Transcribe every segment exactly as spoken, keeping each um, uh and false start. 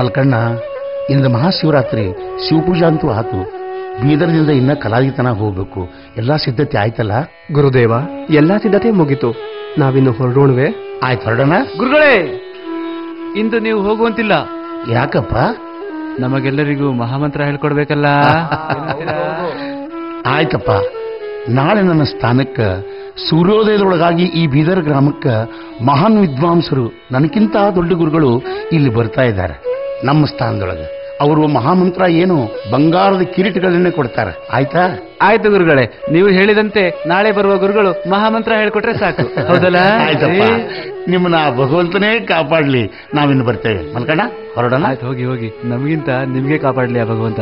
ಮಲ್ಕಣ್ಣ, ಇಂದು ಮಹಾಶಿವರಾತ್ರಿ ಶಿವಪೂಜಾ ಅಂತೂ ಆತು. ಬೀದರ್ದಿಂದ ಇನ್ನ ಕಲಾವಿತನ ಹೋಗ್ಬೇಕು. ಎಲ್ಲಾ ಸಿದ್ಧತೆ ಆಯ್ತಲ್ಲ? ಗುರುದೇವ, ಎಲ್ಲಾ ಸಿದ್ಧತೆ ಮುಗಿತು. ನಾವಿನ್ನು ಹೊರಡೋಣವೆ? ಆಯ್ತು, ಹೊರಡೋಣ. ಗುರುಗಳೇ, ಇಂದು ನೀವು ಹೋಗುವಂತಿಲ್ಲ. ಯಾಕಪ್ಪ? ನಮಗೆಲ್ಲರಿಗೂ ಮಹಾಮಂತ್ರ ಹೇಳ್ಕೊಡ್ಬೇಕಲ್ಲ. ಆಯ್ತಪ್ಪ, ನಾಳೆ ನನ್ನ ಸ್ಥಾನಕ್ಕ ಸೂರ್ಯೋದಯದೊಳಗಾಗಿ ಈ ಬೀದರ್ ಗ್ರಾಮಕ್ಕ ಮಹಾನ್ ವಿದ್ವಾಂಸರು, ನನಗಿಂತ ದೊಡ್ಡ ಗುರುಗಳು ಇಲ್ಲಿ ಬರ್ತಾ ಇದ್ದಾರೆ. ನಮ್ಮ ಸ್ಥಾನದೊಳಗೆ ಅವರು ಮಹಾಮಂತ್ರ ಏನು ಬಂಗಾರದ ಕಿರೀಟಗಳನ್ನೇ ಕೊಡ್ತಾರೆ. ಆಯ್ತಾ? ಆಯ್ತು ಗುರುಗಳೇ, ನೀವು ಹೇಳಿದಂತೆ ನಾಳೆ ಬರುವ ಗುರುಗಳು ಮಹಾಮಂತ್ರ ಹೇಳ್ಕೊಟ್ರೆ ಸಾಕು. ಹೌದಲ್ಲ? ಆಯ್ತಪ್ಪ, ನಿಮ್ಮನ್ನ ಭಗವಂತನೇ ಕಾಪಾಡ್ಲಿ. ನಾವಿನ್ನು ಬರ್ತೇವೆ. ಮಲ್ಕಣ್ಣ, ಹೊರಡೋಣ. ಆಯ್ತು, ಹೋಗಿ ಹೋಗಿ. ನಮಗಿಂತ ನಿಮ್ಗೆ ಕಾಪಾಡ್ಲಿ ಆ ಭಗವಂತ.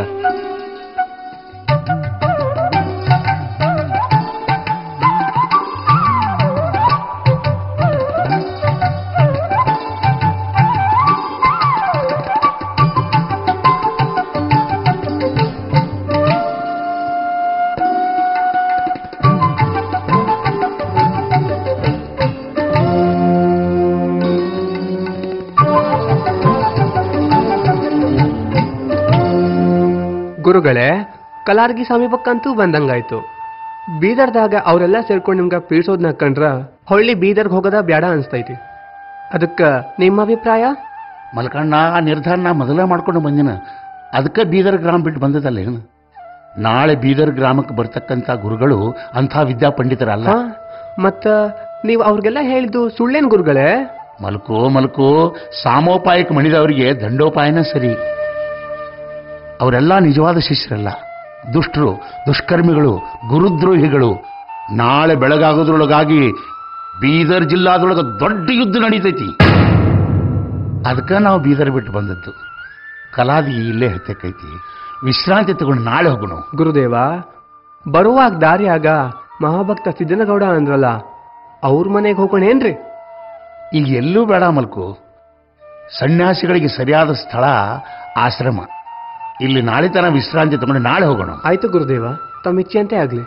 ಗುರುಗಳೇ, ಕಲಾರ್ಗಿ ಸಮೀಪಕ್ಕಂತೂ ಬಂದಂಗಾಯ್ತು. ಬೀದರ್ದಾಗ ಅವರೆಲ್ಲ ಸೇರ್ಕೊಂಡು ನಿಮ್ಗೆ ಪೀಡ್ಸೋದ್ನ ಕಂಡ್ರ ಹೊಳ್ಳಿ ಬೀದರ್ಗೆ ಹೋಗೋದ ಬ್ಯಾಡ ಅನ್ಸ್ತೈತಿ. ಅದಕ್ಕ ನಿಮ್ಮ ಅಭಿಪ್ರಾಯ? ಮಲ್ಕಣ್ಣ, ಆ ನಿರ್ಧಾರ ನಾ ಮೊದಲೇ ಮಾಡ್ಕೊಂಡು ಬಂದಿನ. ಅದಕ್ಕೆ ಬೀದರ್ ಗ್ರಾಮ ಬಿಟ್ಟು ಬಂದದಲ್ಲ ಏನು. ನಾಳೆ ಬೀದರ್ ಗ್ರಾಮಕ್ಕೆ ಬರ್ತಕ್ಕಂಥ ಗುರುಗಳು ಅಂಥ ವಿದ್ಯಾ ಪಂಡಿತರಲ್ಲ. ಮತ್ತ ನೀವು ಅವ್ರಿಗೆಲ್ಲ ಹೇಳಿದ್ದು ಸುಳ್ಳೇನ್ ಗುರುಗಳೇ? ಮಲ್ಕೋ ಮಲ್ಕೋ, ಸಾಮೋಪಾಯಕ್ಕೆ ಮಣಿದವರಿಗೆ ದಂಡೋಪಾಯನ ಸರಿ. ಅವರೆಲ್ಲ ನಿಜವಾದ ಶಿಷ್ಯರಲ್ಲ, ದುಷ್ಟರು, ದುಷ್ಕರ್ಮಿಗಳು, ಗುರುದ್ರೋಹಿಗಳು. ನಾಳೆ ಬೆಳಗಾಗೋದ್ರೊಳಗಾಗಿ ಬೀದರ್ ಜಿಲ್ಲಾದೊಳಗೆ ದೊಡ್ಡ ಯುದ್ಧ ನಡೀತೈತಿ. ಅದಕ್ಕೆ ನಾವು ಬೀದರ್ ಬಿಟ್ಟು ಬಂದದ್ದು. ಕಲಾದಿ ಇಲ್ಲೇ ಹತ್ತಕ್ಕೈತಿ. ವಿಶ್ರಾಂತಿ ತಗೊಂಡು ನಾಳೆ ಹೋಗೋಣ. ಗುರುದೇವ, ಬರುವಾಗ ದಾರಿಯಾಗ ಮಹಾಭಕ್ತ ಸಿದ್ದನಗೌಡ ಅಂದ್ರಲ್ಲ, ಅವ್ರ ಮನೆಗೆ ಹೋಗೋಣೇನ್ರಿ? ಈಗ ಎಲ್ಲೂ ಬೇಡ ಮಲ್ಕು. ಸನ್ಯಾಸಿಗಳಿಗೆ ಸರಿಯಾದ ಸ್ಥಳ ಆಶ್ರಮ. ಇಲ್ಲಿ ನಾಳೆ ತನ ವಿಶ್ರಾಂತಿ ತಗೊಂಡು ನಾಳೆ ಹೋಗೋಣ. ಆಯ್ತು ಗುರುದೇವ, ತಮ್ಮ ಇಚ್ಛೆಯಂತೆ ಆಗ್ಲಿ.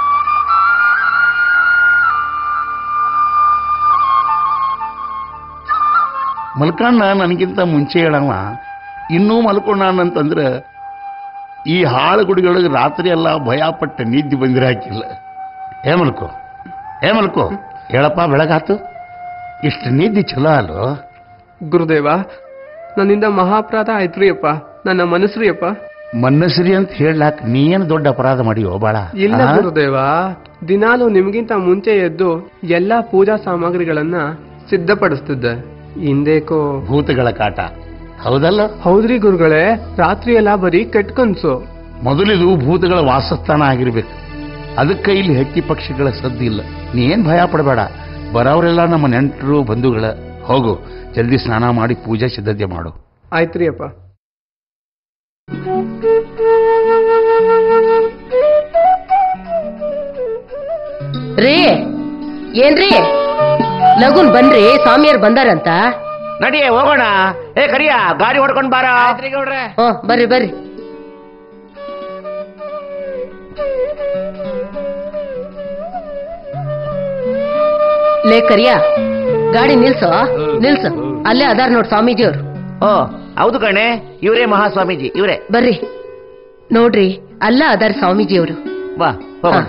ಮಲ್ಕಣ್ಣ ನನಗಿಂತ ಮುಂಚೆ ಹೇಳವ ಇನ್ನೂ ಮಲ್ಕೊಂಡಂತಂದ್ರೆ ಈ ಹಾಳು ಗುಡಿಗಳಿಗೆ ರಾತ್ರಿ ಎಲ್ಲ ಭಯಪಟ್ಟು ನಿದ್ದೆ ಬಂದಿರ ಹಾಕಿಲ್ಲ. ಏ ಮಲ್ಕೋ, ಏ ಮಲ್ಕೋ, ಹೇಳಪ್ಪ, ಬೆಳಗಾತು. ಇಷ್ಟು ನಿದ್ದೆ ಚಲೋ ಅಲ್ಲೋ? ಗುರುದೇವ, ನನ್ನಿಂದ ಮಹಾಪರಾಧ ಆಯ್ತ್ರಿ ಅಪ್ಪ. ನನ್ನ ಮನಸ್ರಿ ಅಪ್ಪ. ಮನಸ್ರಿ ಅಂತ ಹೇಳಲಾಕ ನೀನು ದೊಡ್ಡ ಅಪರಾಧ ಮಾಡಿಯೋ ಬಾಳ? ಇಲ್ಲ ಗುರುದೇವ, ದಿನಾಲು ನಿಮ್ಗಿಂತ ಮುಂಚೆ ಎದ್ದು ಎಲ್ಲಾ ಪೂಜಾ ಸಾಮಗ್ರಿಗಳನ್ನ ಸಿದ್ಧಪಡಿಸ್ತಿದ್ದೆ. ಹಿಂದೇಕೋ ಭೂತಗಳ ಕಾಟ. ಹೌದಲ್ಲ? ಹೌದ್ರಿ ಗುರುಗಳೇ, ರಾತ್ರಿ ಎಲ್ಲ ಬರೀ ಕೆಟ್ಟ ಕನ್ಸು. ಮೊದಲಿದು ಭೂತಗಳ ವಾಸಸ್ಥಾನ ಆಗಿರ್ಬೇಕು. ಅದಕ್ಕೆ ಇಲ್ಲಿ ಹಕ್ಕಿ ಪಕ್ಷಿಗಳ ಸದ್ದು ಇಲ್ಲ. ನೀ ಏನ್ ಭಯ ಪಡಬೇಡ. ಬರೋರೆಲ್ಲ ನಮ್ಮ ನೆಂಟರು ಬಂಧುಗಳ. ಹೋಗು, ಜಲ್ದಿ ಸ್ನಾನ ಮಾಡಿ ಪೂಜೆ ಸಿದ್ಧತೆ ಮಾಡು. ಆಯ್ತ್ರಿ ಅಪ್ಪ. ರೀ, ಏನ್ರಿ ಲಗುನ್ ಬನ್ರಿ, ಸ್ವಾಮಿಯರ್ ಬಂದಾರಂತ. ನಡಿಯೇ ಹೋಗೋಣ. ಏ ಕರಿಯ, ಗಾಡಿ ಹೊಡ್ಕೊಂಡ್ ಬಾರ. ಹ್ಮ್, ಬರ್ರಿ ಬರ್ರಿ. ಲೇ ಕರಿಯ, ಗಾಡಿ ನಿಲ್ಸೋ, ನಿಲ್ಸು. ಅಲ್ಲೇ ಅದಾರ ನೋಡ್ ಸ್ವಾಮೀಜಿಯವ್ರು. ಓ ಹೌದು ಕಣೆ, ಇವರೇ ಮಹಾಸ್ವಾಮೀಜಿ, ಇವರೇ. ಬರ್ರಿ ನೋಡ್ರಿ, ಅಲ್ಲ ಅದಾರ ಸ್ವಾಮೀಜಿಯವರು. ಬಾ ಹೋಗೋಣ.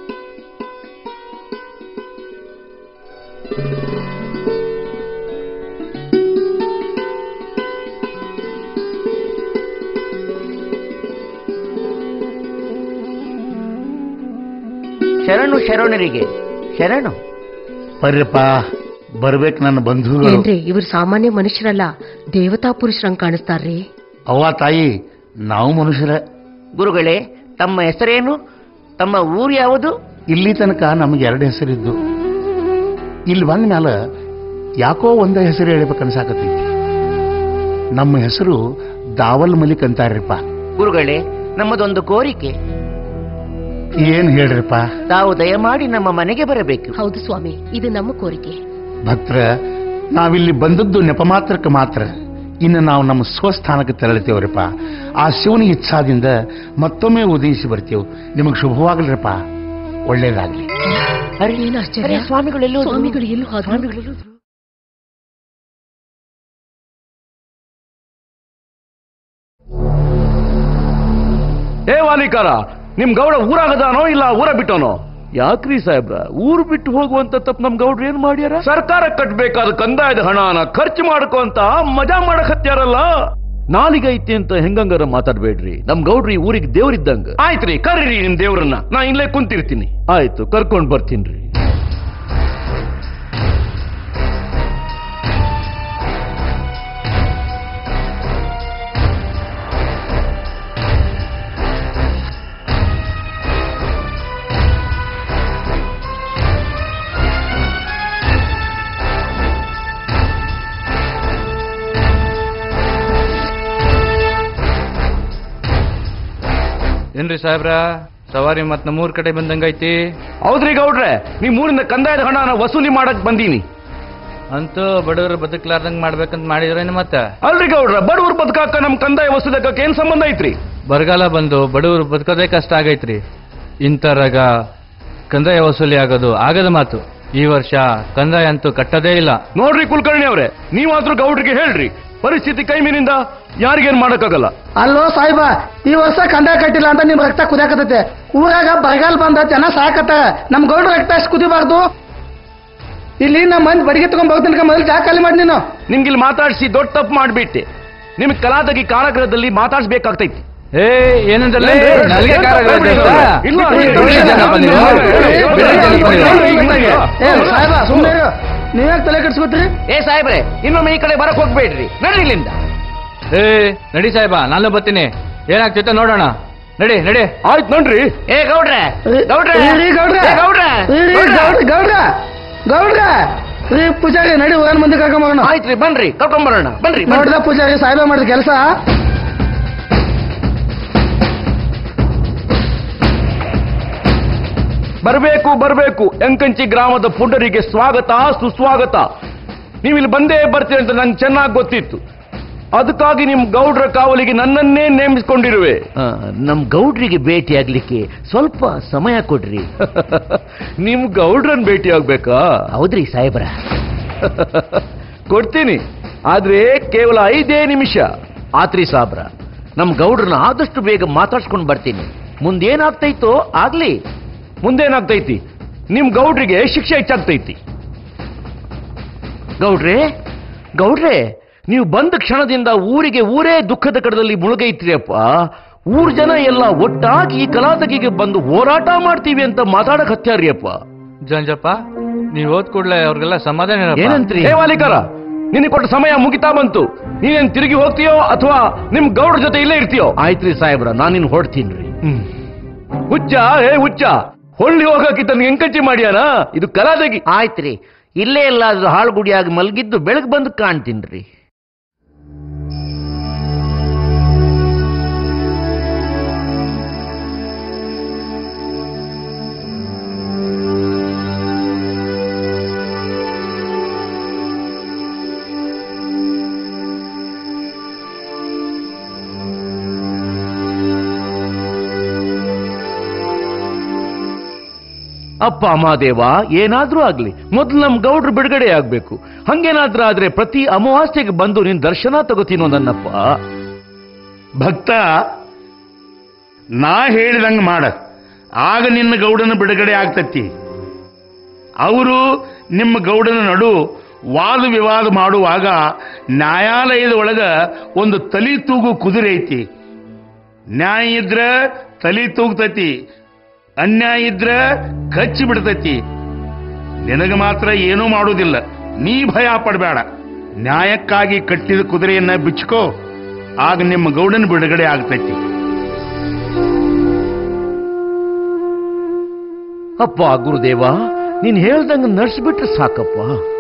ಶರಣು ಶರಣರಿಗೆ ಶರಣು. ಬರ್ರಪ್ಪ, ಬರ್ಬೇಕು ನನ್ನ ಬಂಧುಗಳು. ಏನ್ರಿ, ಇವ್ರು ಸಾಮಾನ್ಯ ಮನುಷ್ಯರಲ್ಲ, ದೇವತಾ ಪುರುಷರಂಗ್ ಕಾಣಿಸ್ತಾರ್ರಿ. ಅವ್ವ ತಾಯಿ, ನಾವು ಮನುಷ್ಯರ. ಗುರುಗಳೇ, ತಮ್ಮ ಹೆಸರೇನು? ತಮ್ಮ ಊರು ಯಾವುದು? ಇಲ್ಲಿ ತನಕ ನಮಗೆ ಎರಡು ಹೆಸರಿದ್ದು. ಇಲ್ಲಿ ಬಂದ ಮ್ಯಾಲ ಯಾಕೋ ಒಂದ ಹೆಸರು ಹೇಳ್ಬೇಕನ್ಸಾಕತ್ತೈತಿ. ನಮ್ಮ ಹೆಸರು ದಾವಲ್ ಮಲಿಕ್ ಅಂತಾರ್ರಿಪ್ಪ. ಗುರುಗಳೇ, ನಮ್ಮದೊಂದು ಕೋರಿಕೆ. ಏನ್ ಹೇಳ್ರಿಪ್ಪ? ತಾವು ದಯಮಾಡಿ ನಮ್ಮ ಮನೆಗೆ ಬರಬೇಕು. ಹೌದು ಸ್ವಾಮಿ, ಇದು ನಮ್ಮ ಕೋರಿಕೆ. ಭಕ್ತರ, ನಾವಿಲ್ಲಿ ಬಂದದ್ದು ನೆಪ ಮಾತ್ರಕ್ಕೆ ಮಾತ್ರ. ಇನ್ನು ನಾವು ನಮ್ಮ ಸ್ವಸ್ಥಾನಕ್ಕೆ ತೆರಳುತ್ತೇವ್ರಿಪ್ಪ. ಆ ಶಿವನ ಇಚ್ಛಾದಿಂದ ಮತ್ತೊಮ್ಮೆ ಉದಯಿಸಿ ಬರ್ತೇವೆ. ನಿಮಗೆ ಶುಭವಾಗಲ್ರಿಪ್ಪ, ಒಳ್ಳೇದಾಗ್ಲಿ. ಏನು ಆಶ್ಚರ್ಯ, ಸ್ವಾಮಿಗಳೆಲ್ಲೂ ಸ್ವಾಮಿಗಳು ಎಲ್ಲೂ ಹಾಗೆ ಏ ವಾಲಿಕಾರ, ನಿಮ್ ಗೌಡ ಊರಾಗದಾನೋ ಇಲ್ಲ ಊರ ಬಿಟ್ಟೋನೋ? ಯಾಕ್ರಿ ಸಾಹೇಬ್ರ, ಊರು ಬಿಟ್ಟು ಹೋಗುವಂತ ತಪ್ಪು ನಮ್ ಗೌಡ್ರು ಏನ್ ಮಾಡ್ಯಾರ? ಸರ್ಕಾರ ಕಟ್ಬೇಕಾದ ಕಂದಾಯದ ಹಣನ ಖರ್ಚು ಮಾಡ್ಕೊಂತ ಮಜಾ ಮಾಡಕ್ ಹತ್ಯಾರಲ್ಲ. ನಾಲಿಗೈತಿ ಅಂತ ಹೆಂಗಂಗಾರ ಮಾತಾಡ್ಬೇಡ್ರಿ. ನಮ್ ಗೌಡ್ರಿ ಊರಿಗೆ ದೇವ್ರಿದ್ದಂಗ. ಆಯ್ತ್ರಿ, ಕರೀರಿ ನಿಮ್ ದೇವ್ರನ್ನ, ನಾ ಇಲ್ಲೇ ಕುಂತಿರ್ತೀನಿ. ಆಯ್ತು, ಕರ್ಕೊಂಡ್ ಬರ್ತೀನ್ರಿ. ಏನ್ರಿ ಸಾಹೇಬ್ರ, ಸವಾರಿ ಮತ್ ನಮ್ಮೂರ್ ಕಡೆ ಬಂದಂಗೈತಿ? ಹೌದ್ರಿ ಗೌಡ್ರೆ, ನಿಮ್ ಊರಿನ ಕಂದಾಯದ ಹಣನ ವಸೂಲಿ ಮಾಡಕ್ ಬಂದೀನಿ. ಅಂತೂ ಬಡವರು ಬದುಕಲಾರ್ದಂಗ್ ಮಾಡ್ಬೇಕಂತ ಮಾಡಿದ್ರೇನು? ಮತ್ತ ಅಲ್ರಿ ಗೌಡ್ರ, ಬಡವರು ಬದುಕಾಕ ನಮ್ ಕಂದಾಯ ವಸೂಲಕ್ಕೆ ಏನ್ ಸಂಬಂಧ ಐತ್ರಿ? ಬರಗಾಲ ಬಂದು ಬಡವರು ಬದುಕೋದೇ ಕಷ್ಟ ಆಗೈತ್ರಿ. ಇಂತರಾಗ ಕಂದಾಯ ವಸೂಲಿ ಆಗೋದು ಆಗದ ಮಾತು. ಈ ವರ್ಷ ಕಂದಾಯ ಅಂತೂ ಕಟ್ಟದೇ ಇಲ್ಲ. ನೋಡ್ರಿ ಕುಲಕರ್ಣಿ ಅವ್ರೆ, ನೀವಾದ್ರೂ ಗೌಡ್ರಿಗೆ ಹೇಳ್ರಿ, ಪರಿಸ್ಥಿತಿ ಕೈ ಮೀನಿಂದ ಯಾರಿಗೇನ್ ಮಾಡಕ್ಕಾಗಲ್ಲ. ಅಲ್ಲೋ ಸಾಹಿಬ, ಈ ವರ್ಷ ಕಂದಾಯ ಕಟ್ಟಿಲ್ಲ ಅಂತ ನಿಮ್ ರಕ್ತ ಕುದಿಯಾಕತೈತೆ. ಊರಾಗ ಬರಗಾಲ ಬಂದ ಜನ ಸಾಕತ್ತ, ನಮ್ ಗೌಡ್ರ ರಕ್ತ ಅಷ್ಟು ಕುದಿಬಾರ್ದು. ಇಲ್ಲಿ ನಮ್ಮ ಮಂದಿ ಬಡಿಗೆ ತಗೊಂಡ್ ಹೋಗ್ತೀನಿ, ಮೊದಲು ಜಾಗ ಖಾಲಿ ಮಾಡಿ. ನೀನು ನಿಮ್ಗಿಲ್ಲಿ ಮಾತಾಡ್ಸಿ ದೊಡ್ಡ ತಪ್ಪು ಮಾಡ್ಬಿಟ್ಟೆ. ನಿಮ್ಗೆ ಕಲಾದಗಿ ಕಾರಾಗೃಹದಲ್ಲಿ ಮಾತಾಡ್ಸ್ಬೇಕಾಗ್ತೈತಿ. ಏ ಏನಂದ್ರೆ ಸಾಹಿಬ ಸುಮ್ಮನೆ ನೀವ್ಯಾಕೆ ತಲೆ ಕೆಡ್ಸ್ಕೊತೀರಿ? ಏ ಸಾಹೇಬ್ರೆ, ಇನ್ನೊಮ್ಮೆ ಈ ಕಡೆ ಬರಕ್ ಹೋಗ್ಬೇಡ್ರಿ, ನಡ್ರಿ ಇಲ್ಲಿಂದ. ಏ ನಡಿ ಸಾಹೇಬ, ನಾನು ಬರ್ತೀನಿ. ಏನಾಗ್ತೈತೆ ನೋಡೋಣ. ನಡಿ ನಡಿ. ಆಯ್ತು ನೋಡ್ರಿ. ಏ ಗೌಡ್ರೆ, ಗೌಡ್ರೆ, ರೀ ಗೌಡ್ರ, ಏ ಗೌಡ್ರೆ, ಗೌಡ್ರ ಗೌಡ್ರ ಗೌಡ್ರ ರೀ ಪೂಜಾರಿ, ನಡಿ ಹೋಗೋಣ, ಮುಂದೆ ಕರ್ಕೊಂಬರೋಣ. ಆಯ್ತ್ರಿ, ಬನ್ರಿ, ಕರ್ಕೊಂಬರೋಣ, ಬನ್ರಿ. ನೋಡ್ದ ಪೂಜಾರಿ, ಸಾಹಿಬ ಮಾಡಿದ ಕೆಲಸ. ಬರಬೇಕು ಬರಬೇಕು, ಎಂಕಂಚಿ ಗ್ರಾಮದ ಪುಂಡರಿಗೆ ಸ್ವಾಗತ ಸುಸ್ವಾಗತ. ನೀವಿಲ್ಲಿ ಬಂದೇ ಬರ್ತೀರಿ ಅಂತ ನಂಗೆ ಚೆನ್ನಾಗಿ ಗೊತ್ತಿತ್ತು. ಅದಕ್ಕಾಗಿ ನಿಮ್ ಗೌಡ್ರ ಕಾವಲಿಗೆ ನನ್ನನ್ನೇ ನೇಮಿಸಿಕೊಂಡಿರುವೆ. ನಮ್ ಗೌಡ್ರಿಗೆ ಭೇಟಿ ಆಗ್ಲಿಕ್ಕೆ ಸ್ವಲ್ಪ ಸಮಯ ಕೊಡ್ರಿ. ನಿಮ್ ಗೌಡ್ರನ್ ಭೇಟಿ ಆಗ್ಬೇಕಾ? ಹೌದ್ರಿ ಸಾಹೇಬ್ರ. ಕೊಡ್ತೀನಿ, ಆದ್ರೆ ಕೇವಲ ಐದೇ ನಿಮಿಷ. ಆತ್ರಿ ಸಾಬ್ರ, ನಮ್ ಗೌಡ್ರನ್ನ ಆದಷ್ಟು ಬೇಗ ಮಾತಾಡ್ಸ್ಕೊಂಡ್ ಬರ್ತೀನಿ. ಮುಂದೇನಾಗ್ತೈತೋ ಆಗ್ಲಿ. ಮುಂದೇನಾಗ್ತೈತಿ? ನಿಮ್ ಗೌಡ್ರಿಗೆ ಶಿಕ್ಷೆ ಹೆಚ್ಚಾಗ್ತೈತಿ. ಗೌಡ್ರೆ, ಗೌಡ್ರೆ, ನೀವು ಬಂದ ಕ್ಷಣದಿಂದ ಊರಿಗೆ ಊರೇ ದುಃಖದ ಕಡದಲ್ಲಿ ಮುಳುಗೈತ್ರಿಯಪ್ಪ. ಊರ್ ಜನ ಎಲ್ಲ ಒಟ್ಟಾಗಿ ಈ ಕಲಾತಗಿಗೆ ಬಂದು ಹೋರಾಟ ಮಾಡ್ತೀವಿ ಅಂತ ಮಾತಾಡಕ್ ಹತ್ಯಾರಿಯಪ್ಪ. ಜಂಜಪ್ಪ, ನೀವ್ ಹೋದ್ ಕೂಡ್ಲೆ ಅವ್ರಿಗೆಲ್ಲ ಸಮಾಧಾನ ಏನಂತ್ರಿ? ಹೇ ವಾಲಿಕಾರ, ನಿನಗೆ ಕೊಟ್ಟ ಸಮಯ ಮುಗಿತಾ ಬಂತು. ನೀನೇನ್ ತಿರುಗಿ ಹೋಗ್ತೀಯೋ ಅಥವಾ ನಿಮ್ ಗೌಡ್ರ ಜೊತೆ ಇಲ್ಲೇ ಇರ್ತೀಯೋ? ಆಯ್ತ್ರಿ ಸಾಹೇಬ್ರ, ನಾನಿನ್ ಹೊಡ್ತೀನ್ರಿ. ಹುಚ್ಚ, ಹೇ ಹುಚ್ಚ, ಹೊಳ್ಳಿ ಹೋಗಕ್ಕಿಂತ ಎಂಕಂಚಿ ಮಾಡ್ಯಾನ? ಇದು ಕಲಾದಗಿ. ಆಯ್ತ್ರಿ, ಇಲ್ಲೇ ಎಲ್ಲಾದ್ರೂ ಹಾಳುಗುಡಿಯಾಗಿ ಮಲಗಿದ್ದು ಬೆಳಗ್ಗೆ ಬಂದು ಕಾಣ್ತೀನ್ರಿ. ಅಪ್ಪ ಮಹಾದೇವ, ಏನಾದ್ರೂ ಆಗ್ಲಿ, ಮೊದಲು ನಮ್ ಗೌಡ್ರು ಬಿಡುಗಡೆ ಆಗ್ಬೇಕು. ಹಂಗೇನಾದ್ರೂ ಆದ್ರೆ ಪ್ರತಿ ಅಮಾವಾಸ್ಯೆಗೆ ಬಂದು ನಿನ್ ದರ್ಶನ ತಗೋತೀನೋ ನನ್ನಪ್ಪ. ಭಕ್ತ, ನಾ ಹೇಳಿದಂಗ ಮಾಡ, ಆಗ ನಿನ್ನ ಗೌಡನ ಬಿಡುಗಡೆ ಆಗ್ತತಿ. ಅವರು ನಿಮ್ಮ ಗೌಡನ ನಡು ವಾದ ವಿವಾದ ಮಾಡುವಾಗ ನ್ಯಾಯಾಲಯದ ಒಳಗ ಒಂದು ತಲಿ ತೂಗು ಕುದುರೆ ಐತಿ. ನ್ಯಾಯ ಇದ್ರ ತಲಿ ತೂಗ್ತತಿ, ಅನ್ಯಾಯ ಇದ್ರ ಕಚ್ಚಿ ಬಿಡ್ತತಿ. ನಿನಗ ಮಾತ್ರ ಏನೂ ಮಾಡುವುದಿಲ್ಲ, ನೀ ಭಯ ಪಡಬೇಡ. ನ್ಯಾಯಕ್ಕಾಗಿ ಕಟ್ಟಿದ ಕುದುರೆಯನ್ನ ಬಿಚ್ಕೋ, ಆಗ ನಿಮ್ಮ ಗೌಡನ ಬಿಡುಗಡೆ ಆಗ್ತೈತಿ. ಅಪ್ಪ ಗುರುದೇವ, ನೀನ್ ಹೇಳ್ದಂಗ ನಡ್ಸ್ಬಿಟ್ರೆ ಸಾಕಪ್ಪ.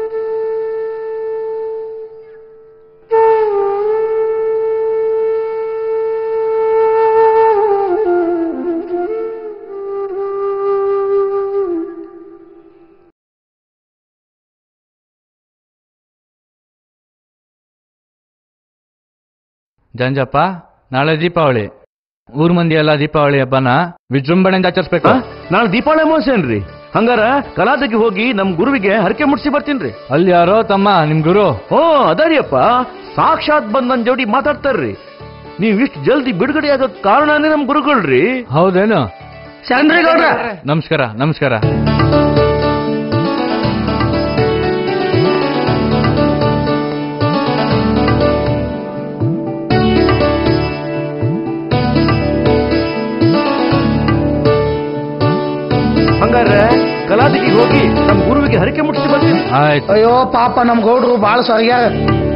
ಜಂಜಪ್ಪ, ನಾಳೆ ದೀಪಾವಳಿ. ಊರ್ ಮಂದಿ ಎಲ್ಲ ದೀಪಾವಳಿ ಹಬ್ಬನ ವಿಜೃಂಭಣೆಯಿಂದ ಆಚರಿಸ್ಬೇಕು. ನಾಳೆ ದೀಪಾವಳಿ ಅಮಾವಾಸ್ಯೇನ್ರಿ? ಹಂಗಾರ ಕಲಾದಗಿ ಹೋಗಿ ನಮ್ ಗುರುವಿಗೆ ಹರಕೆ ಮುಟ್ಸಿ ಬರ್ತೀನ್ರಿ. ಅಲ್ಲಿ ಯಾರೋ ತಮ್ಮ ನಿಮ್ ಗುರು. ಓ ಅದರಿಯಪ್ಪ, ಸಾಕ್ಷಾತ್ ಬಂದ್ ನನ್ ಜೋಡಿ ಮಾತಾಡ್ತಾರ್ರಿ. ನೀವ್ ಇಷ್ಟು ಜಲ್ದಿ ಬಿಡುಗಡೆ ಆಗೋಕ್ ಕಾರಣನೇ ನಮ್ ಗುರುಗಳ್ರಿ. ಹೌದೇನು? ಶರಣ್ರಿ ಗೌಡ್ರ. ನಮಸ್ಕಾರ ನಮಸ್ಕಾರ. ಹಂಗಾರೆ ಕಲಾದಿಗೆ ಹೋಗಿ ನಮ್ ಗುರುವಿಗೆ ಹರಕೆ ಮುಟ್ಟಿಸಿ ಬರ್ತೀನಿ. ಆಯ್ತು. ಅಯ್ಯೋ ಪಾಪ ನಮ್ ಗೌಡ್ರು ಬಾಳ ಸರಿಯಾಗ.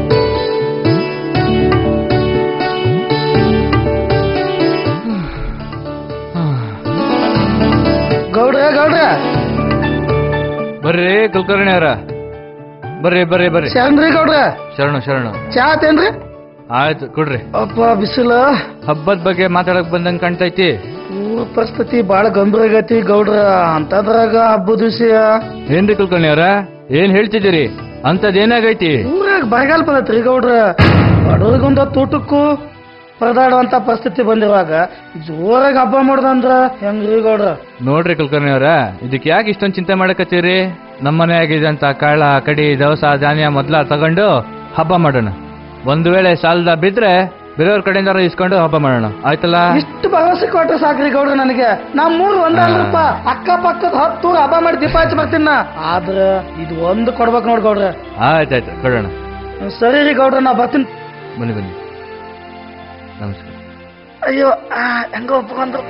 ಗೌಡ್ರ ಗೌಡ್ರ ಬರ್ರಿ ಕುಲಕರ್ಣಿ ಅವರ, ಬರ್ರಿ ಬರ್ರಿ ಬರ್ರಿ. ಶರಣ್ರಿ ಗೌಡ್ರ. ಶರಣು ಶರಣು. ಚಾ ಆತೇನ್ರಿ? ಆಯ್ತು ಕೊಡ್ರಿ. ಅಪ್ಪ ಬಿಸಿಲ. ಹಬ್ಬದ ಬಗ್ಗೆ ಮಾತಾಡಕ್ ಬಂದಂಗ್ ಕಾಣ್ತೈತಿ. ಊರ ಪರಿಸ್ಥಿತಿ ಬಾಳ ಗಂಭೀರ ಆಗೈತಿ ಗೌಡ್ರ. ಅಂತದ್ರಾಗ ಹಬ್ಬದ ವಿಷಯ. ಏನ್ರಿ ಕುಲಕರ್ಣಿ ಅವರ ಏನ್ ಹೇಳ್ತಿದ್ದೀರಿ? ಅಂತದ್ ಏನಾಗೈತಿ? ಊರಾಗ ಬರಗಾಲ ಬಂದತ್ರಿ ಗೌಡ್ರ. ಬಡವ್ರಿಗೊಂದ ತೂಟಕ್ಕೂ ಪರದಾಡುವಂತ ಪರಿಸ್ಥಿತಿ ಬಂದಿರುವಾಗ ಜೋರಾಗಿ ಹಬ್ಬ ಮಾಡೋದಂದ್ರ ಹೆಂಗ್ರಿ ಗೌಡ್ರ? ನೋಡ್ರಿ ಕುಲಕರ್ಣಿ ಅವರ, ಇದಕ್ಕೆ ಯಾಕೆ ಇಷ್ಟೊಂದು ಚಿಂತೆ ಮಾಡಕತ್ತೀರಿ? ನಮ್ಮನೆ ಆಗಿದಂತ ಕಾಳ ಕಡಿ ದವಸ ಧಾನ್ಯ ಮೊದ್ಲ ತಗೊಂಡು ಹಬ್ಬ ಮಾಡೋಣ. ಒಂದು ವೇಳೆ ಸಾಲದ ಬಿದ್ರೆ ಬೇರೆಯವ್ರ ಕಡೆಯಿಂದ ಇಸ್ಕೊಂಡು ಹಬ್ಬ ಮಾಡೋಣ, ಆಯ್ತಲ್ಲ? ಇಷ್ಟು ಭರವಸೆ ಕೊಟ್ರೆ ಸಾಕ್ರಿ ಗೌಡ್ರ ನನಗೆ. ನಮ್ಮೂರು ಒಂದಲ್ಪ ಅಕ್ಕ ಪಕ್ಕದ ಹತ್ತು ಹಬ್ಬ ಮಾಡಿ ದೀಪ ಹಚ್ಚಿ ಬರ್ತೀನ. ಆದ್ರ ಇದು ಒಂದು ಕೊಡ್ಬೇಕು ನೋಡ್ ಗೌಡ್ರ. ಆಯ್ತಾಯ್ತು ಕೊಡೋಣ. ಸರಿ ರೀ ಗೌಡ್ರ, ನಾ ಬರ್ತೀನಿ. ಬನ್ನಿ ಬನ್ನಿ. ನಮಸ್ಕಾರ. ಅಯ್ಯೋ ಹೆಂಗ ಒಪ್ಕೊಂಡ್ರು.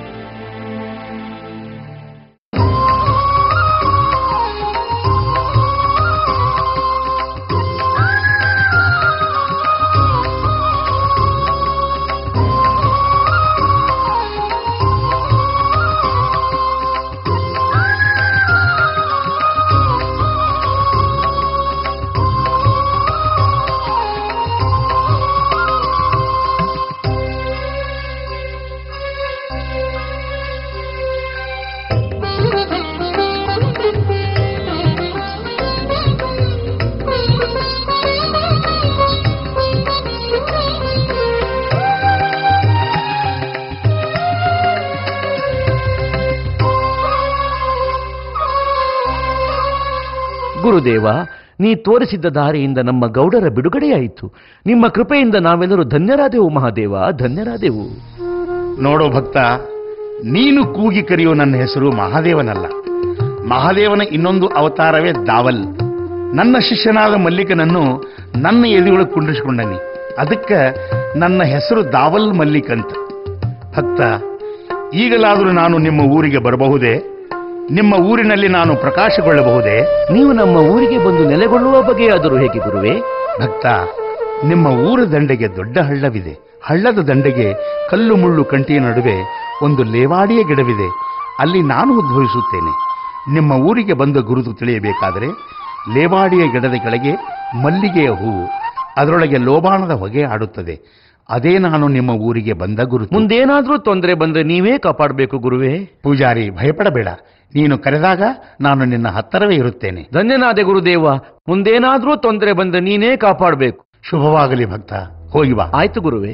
ಗುರುದೇವ, ನೀ ತೋರಿಸಿದ್ದ ದಾರಿಯಿಂದ ನಮ್ಮ ಗೌಡರ ಬಿಡುಗಡೆಯಾಯಿತು. ನಿಮ್ಮ ಕೃಪೆಯಿಂದ ನಾವೆಲ್ಲರೂ ಧನ್ಯರಾದೆವು ಮಹಾದೇವ, ಧನ್ಯರಾದೆವು. ನೋಡೋ ಭಕ್ತ, ನೀನು ಕೂಗಿ ಕರೆಯೋ ನನ್ನ ಹೆಸರು ಮಹಾದೇವನಲ್ಲ. ಮಹಾದೇವನ ಇನ್ನೊಂದು ಅವತಾರವೇ ದಾವಲ್. ನನ್ನ ಶಿಷ್ಯನಾದ ಮಲ್ಲಿಕನನ್ನು ನನ್ನ ಎದೆಯೊಳಗೆ ಕುಂಡ್ರಿಸಿಕೊಂಡನಿ. ಅದಕ್ಕೆ ನನ್ನ ಹೆಸರು ದಾವಲ್ ಮಲ್ಲಿಕ್ ಅಂತ. ಭಕ್ತ, ಈಗಲಾದರೂ ನಾನು ನಿಮ್ಮ ಊರಿಗೆ ಬರಬಹುದೇ? ನಿಮ್ಮ ಊರಿನಲ್ಲಿ ನಾನು ಪ್ರಕಾಶಗೊಳ್ಳಬಹುದೇ? ನೀವು ನಮ್ಮ ಊರಿಗೆ ಬಂದು ನೆಲೆಗೊಳ್ಳುವ ಬಗೆಯಾದರೂ ಹೇಗೆ ಗುರುವೇ? ಭಕ್ತ, ನಿಮ್ಮ ಊರ ದಂಡೆಗೆ ದೊಡ್ಡ ಹಳ್ಳವಿದೆ. ಹಳ್ಳದ ದಂಡೆಗೆ ಕಲ್ಲು ಮುಳ್ಳು ಕಂಟಿಯ ನಡುವೆ ಒಂದು ಲೇವಾಡಿಯ ಗಿಡವಿದೆ. ಅಲ್ಲಿ ನಾನು ಉದ್ಭವಿಸುತ್ತೇನೆ. ನಿಮ್ಮ ಊರಿಗೆ ಬಂದ ಗುರುತು ತಿಳಿಯಬೇಕಾದರೆ ಲೇವಾಡಿಯ ಗಿಡದ ಕೆಳಗೆ ಮಲ್ಲಿಗೆಯ ಹೂವು, ಅದರೊಳಗೆ ಲೋಬಾಣದ ಹೊಗೆ ಆಡುತ್ತದೆ. ಅದೇ ನಾನು ನಿಮ್ಮ ಊರಿಗೆ ಬಂದ ಗುರುತು. ಮುಂದೇನಾದ್ರೂ ತೊಂದರೆ ಬಂದ್ರೆ ನೀವೇ ಕಾಪಾಡಬೇಕು ಗುರುವೇ. ಪೂಜಾರಿ, ಭಯಪಡಬೇಡ. ನೀನು ಕರೆದಾಗ ನಾನು ನಿನ್ನ ಹತ್ತರವೇ ಇರುತ್ತೇನೆ. ಧನ್ಯನಾದೆ ಗುರುದೇವ. ಮುಂದೇನಾದ್ರೂ ತೊಂದರೆ ಬಂದ್ರೆ ನೀನೇ ಕಾಪಾಡಬೇಕು. ಶುಭವಾಗಲಿ ಭಕ್ತ, ಹೋಗಿ ಬಾ. ಆಯ್ತು ಗುರುವೇ.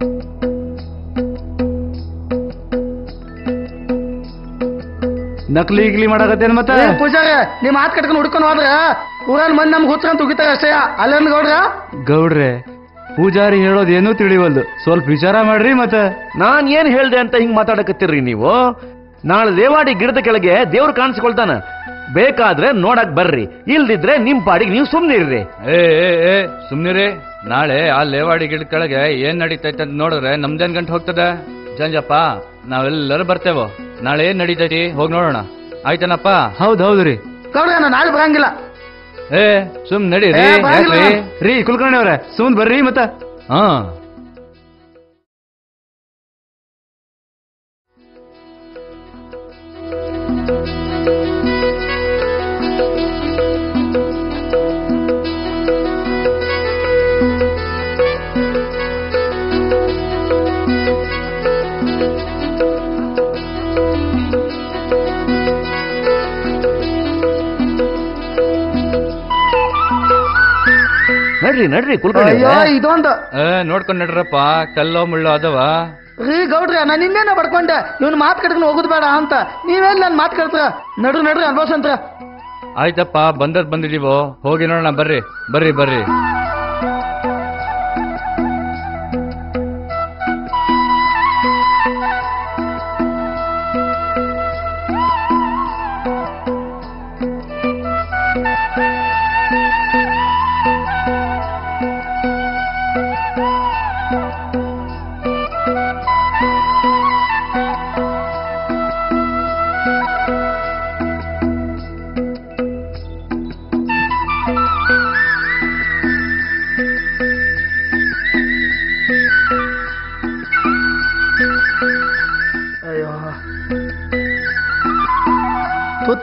ನಕಲಿ ಗಿಲಿ ಮಾಡಕತ್ತೇನ್ ಮತ್ತೆ? ಪೂಜಾರಿ, ನಿಮ್ ಮಾತ್ ಕಟ್ಕೊಂಡು ಹುಡ್ಕೊಂಡು ಹೋದ್ರ ಊರಲ್ಲಿ ಮಂದಿ ನಮ್ಗೆ ಹುಚ್ಕೊಂತ ಉಗಿತಾರ ಅಷ್ಟೇ. ಅಲ್ಲೇನ್ ಗೌಡ್ರ? ಗೌಡ್ರೆ, ಪೂಜಾರಿ ಹೇಳೋದೇನೂ ತಿಳಿವಲ್ದು, ಸ್ವಲ್ಪ ವಿಚಾರ ಮಾಡ್ರಿ ಮತ್ತೆ. ನಾನ್ ಏನ್ ಹೇಳ್ದೆ ಅಂತ ಹಿಂಗ್ ಮಾತಾಡಕತ್ತೀರ್ರಿ ನೀವು? ನಾಳೆ ದೇವಾಡಿ ಗಿಡದ ಕೆಳಗೆ ದೇವ್ರು ಕಾಣಿಸ್ಕೊಳ್ತಾನ. ಬೇಕಾದ್ರೆ ನೋಡಕ್ ಬರ್ರಿ, ಇಲ್ದಿದ್ರೆ ನಿಮ್ ಪಾಡಿಗೆ ನೀವು ಸುಮ್ನಿರ್ರಿ. ಏ ಏ ಏ ಸುಮ್ನಿರಿ. ನಾಳೆ ಆ ಲೇವಾಡಿ ಗಿಡದ ಕೆಳಗೆ ಏನ್ ನಡೀತೈತೆ ಅಂತ ನೋಡಿದ್ರೆ ನಮ್ದೇನ್ ಗಂಟು ಹೋಗ್ತದೆ? ಜಂಜಪ್ಪ, ನಾವೆಲ್ಲರೂ ಬರ್ತೇವೋ. ನಾಳೆ ಏನ್ ನಡೀತೈತಿ ಹೋಗಿ ನೋಡೋಣ, ಆಯ್ತೇನಪ್ಪ? ಹೌದ್ ಹೌದ್ರಿ ಗೌಡ್ರ, ನಾನು ನಾಳೆ ಬರಂಗಿಲ್ಲ. ಏ ಸುಮ್ ನಡೀರಿ. ಏ, ಬರಂಗಿಲ್ಲ. ರೀ ಕುಲಕರ್ಣಿ ಅವ್ರೆ, ಸುಮ್ ಬರ್ರಿ ಮತ್ತ. ಹಾ ನಡ್ರಿ ನಡ್ರಿ ಕುಲಕರ್ಣಿ ಅಯ್ಯೋ ಇದೊಂದು ಏ ನೋಡ್ಕೊಂಡ್ ನಡ್ರಪ್ಪ, ಕಲ್ಲೋ ಮುಳ್ಳೋ ಅದವ. ರೀ ಗೌಡ್ರ, ನಾನು ನಿನ್ನೇನ ಬಡ್ಕೊಂಡೆ ಇವ್ನು ಮಾತ್ ಕಟ್ಕೊಂಡು ಹೋಗುದ್ ಬೇಡ ಅಂತ. ನೀವೇನ್ ನನ್ ಮಾತ್ ಕಟ್ತ್ರ? ನಡ್ರಿ ನಡ್ರಿ ಅನ್ಭವಸಂತ್ರ. ಆಯ್ತಪ್ಪ, ಬಂದದ್ ಬಂದಿದೀವೋ, ಹೋಗಿ ನೋಡೋಣ. ಬರ್ರಿ ಬರ್ರಿ ಬರ್ರಿ.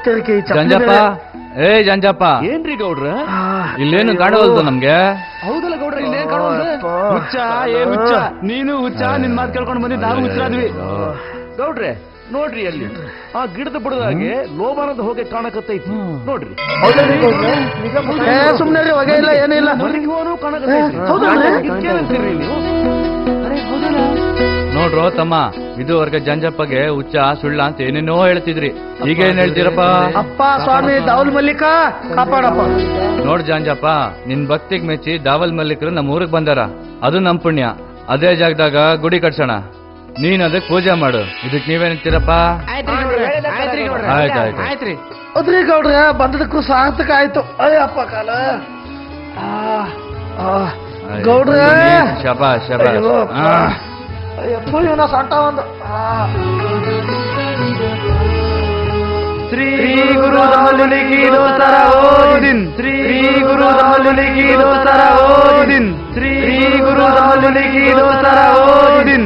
ಕರಿಕೆ ಜಂಜಪ್ಪ, ಏ ಜಂಜಪ್ಪ, ಏನ್ರಿ ಗೌಡ್ರ? ಇಲ್ಲೇನು ಕಾಣವಲ್ದು ನಮ್ಗೆ. ಹೌದಲ್ಲ ಗೌಡ್ರ, ಇಲ್ಲೇನ್ ಕಾಣುವಂತ? ಹುಚ್ಚ ಏ ಹುಚ್ಚ, ನೀನು ಹುಚ್ಚ, ನಿನ್ ಮಾತು ಕೇಳ್ಕೊಂಡು ಬಂದಿದ್ದು ನಾವು ಹುಚ್ಚಾದ್ವಿ. ಗೌಡ್ರೆ ನೋಡ್ರಿ, ಅಲ್ಲಿ ಆ ಗಿಡದ ಬುಡದಾಗೆ ಲೋಬಾನದ ಹೋಗಿ ಕಾಣಕತ್ತೈತಿ ನೋಡ್ರಿ. ಸುಮ್ನೆ ಹೊಗೆ ಇಲ್ಲ ಏನೂ ಇಲ್ಲ. ಮರಿಗೋನು ಕಾಣಕತ್ತೈತಿ. ಇದ್ಕೇನಂತೀರಿ ನೀವು? ನೋಡ್ರೋ ತಮ್ಮ, ಇದುವರೆಗೆ ಜಂಜಪ್ಪಗೆ ಹುಚ್ಚ ಸುಳ್ಳ ಅಂತ ಏನೇನೋ ಹೇಳ್ತಿದ್ರಿ, ಈಗ ಏನ್ ಹೇಳ್ತೀರಪ್ಪ? ಅಪ್ಪ ಸ್ವಾಮಿ ದಾವಲ್ ಮಲ್ಲಿಕ ಕಾಪಾಡಪ್ಪ. ನೋಡ್ ಜಂಜಪ್ಪ, ನಿನ್ ಭಕ್ತಿಗ್ ಮೆಚ್ಚಿ ದಾವಲ್ ಮಲ್ಲಿಕರು ನಮ್ಮ ಊರಿಗೆ ಬಂದಾರ, ಅದು ನಮ್ ಪುಣ್ಯ. ಅದೇ ಜಾಗದಾಗ ಗುಡಿ ಕಟ್ಸೋಣ, ನೀನ್ ಅದಕ್ಕೆ ಪೂಜೆ ಮಾಡು. ಇದಕ್ ನೀವೇನಂತೀರಪ್ಪ? ಆಯ್ತಾಯ್ತು. ಹೌದ್ರಿ ಗೌಡ್ರ, ಬಂದದಕ್ಕೂ ಸಾರ್ಥಕ ಆಯ್ತು. ಅಯ್ಯಪ್ಪ ಕಾಲ ಗೌಡ್ರ. ಶಬಾಷ್ ಶಬಾಷ್. ಅಯ್ಯಪ್ಪ ಇವನ ಸಾಟ ಒಂದು. ಶ್ರೀ ಗುರು ದಾವಲಿಗಿ ದೋಸ್ತರ ಓದಿನ್, ಶ್ರೀ ಗುರು ದಾವಲಿಗಿ ದೋಸ್ತರ ಓದಿನ್, ಶ್ರೀ ಗುರು ದಾವಲಿಗಿ ದೋಸ್ತರ ಓದಿನ್.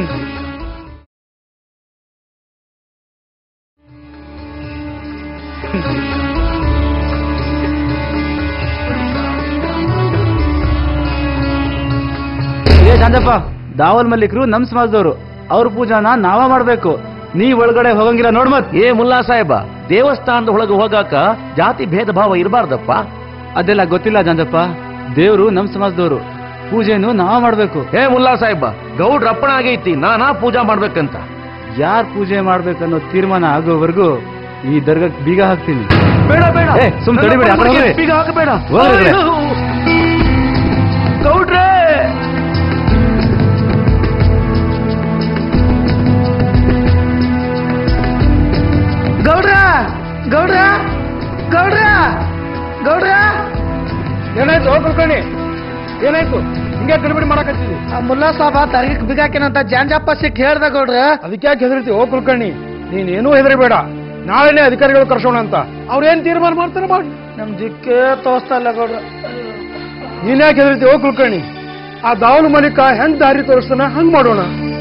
ಏ ಜಾಂಜಪ್ಪ, ದಾವಲ್ ಮಲ್ಲಿಕರು ನಮ್ ಸಮಾಜದವರು, ಅವ್ರ ಪೂಜಾನ ನಾವ ಮಾಡ್ಬೇಕು, ನೀ ಒಳಗಡೆ ಹೋಗಂಗಿಲ್ಲ ನೋಡ್. ಮತ್ ಏ ಮುಲ್ಲಾ ಸಾಹೇಬ, ದೇವಸ್ಥಾನದ ಒಳಗೆ ಹೋಗಾಕ ಜಾತಿ ಭೇದ ಭಾವ ಇರಬಾರ್ದಪ್ಪ. ಅದೆಲ್ಲ ಗೊತ್ತಿಲ್ಲ ಜಾಂಜಪ್ಪ, ದೇವ್ರು ನಮ್ ಸಮಾಜದವರು, ಪೂಜೆನು ನಾವ ಮಾಡ್ಬೇಕು. ಏ ಮುಲ್ಲಾ ಸಾಹೇಬ, ಗೌಡ್ರ ಅಪ್ಪಣ ಆಗೈತಿ, ನಾನಾ ಪೂಜಾ ಮಾಡ್ಬೇಕಂತ. ಯಾರ್ ಪೂಜೆ ಮಾಡ್ಬೇಕನ್ನೋ ತೀರ್ಮಾನ ಆಗೋವರೆಗೂ ಈ ದರ್ಗಕ್ಕೆ ಬೀಗ ಹಾಕ್ತೀನಿ. ಬೇಡ ಬೇಡ, ಏ, ಸುಮ್ ತಡಿಬೇಡಿ, ಆ ಕಡೆ ಹೋಗ್ರಿ. ಬೀಗ ಹಾಕಬೇಡ ಹೋಗ್ರಿ. ಗೌಡ್ರೆ. ಗೌಡ್ರ ಗೌಡ್ರ ಗೌಡ್ರ ಗೌಡ್ರ ಏನಾಯ್ತು ಕುಲ್ಕರ್ಣಿ? ಏನಾಯ್ತು? ಹಿಂಗೆ ಗಡಿಬಿಡಿ ಮಾಡಕತ್ತಿದ್ವಿ. ಮುಲ್ಲಾ ಸಾಬ ತರ್ಗಕ್ ಬಿಗಾಕಿನಂತ ಜಾಂಜಪ್ಪ ಸಿಕ್ ಹೇಳ್ದ ಗೌಡ್ರ. ಅದಕ್ಕೆ ಯಾಕೆ ಹೆದರ್ತಿ? ಓ ಕುಲ್ಕರ್ಣಿ, ನೀನೇನೂ ಹೆದರಿಬೇಡ, ನಾಳೆನೇ ಅಧಿಕಾರಿಗಳು ಕರ್ಸೋಣ ಅಂತ. ಅವ್ರೇನ್ ತೀರ್ಮಾನ ಮಾಡ್ತಾರೆ ಮಾಡಿ. ನಮ್ ದಿಕ್ಕೇ ತೋರಿಸ್ತಾ ಇಲ್ಲ ಗೌಡ್ರ. ನೀನ್ ಯಾಕೆ ಹೆದರ್ತಿ? ಓ ಕುಲ್ಕರ್ಣಿ, ಆ ದಾವಲ್ ಮಲ್ಲಿಕ ಹೆಂಗ್ ದಾರಿ ತೋರಿಸ್ತಾನ ಹಂಗ್ ಮಾಡೋಣ.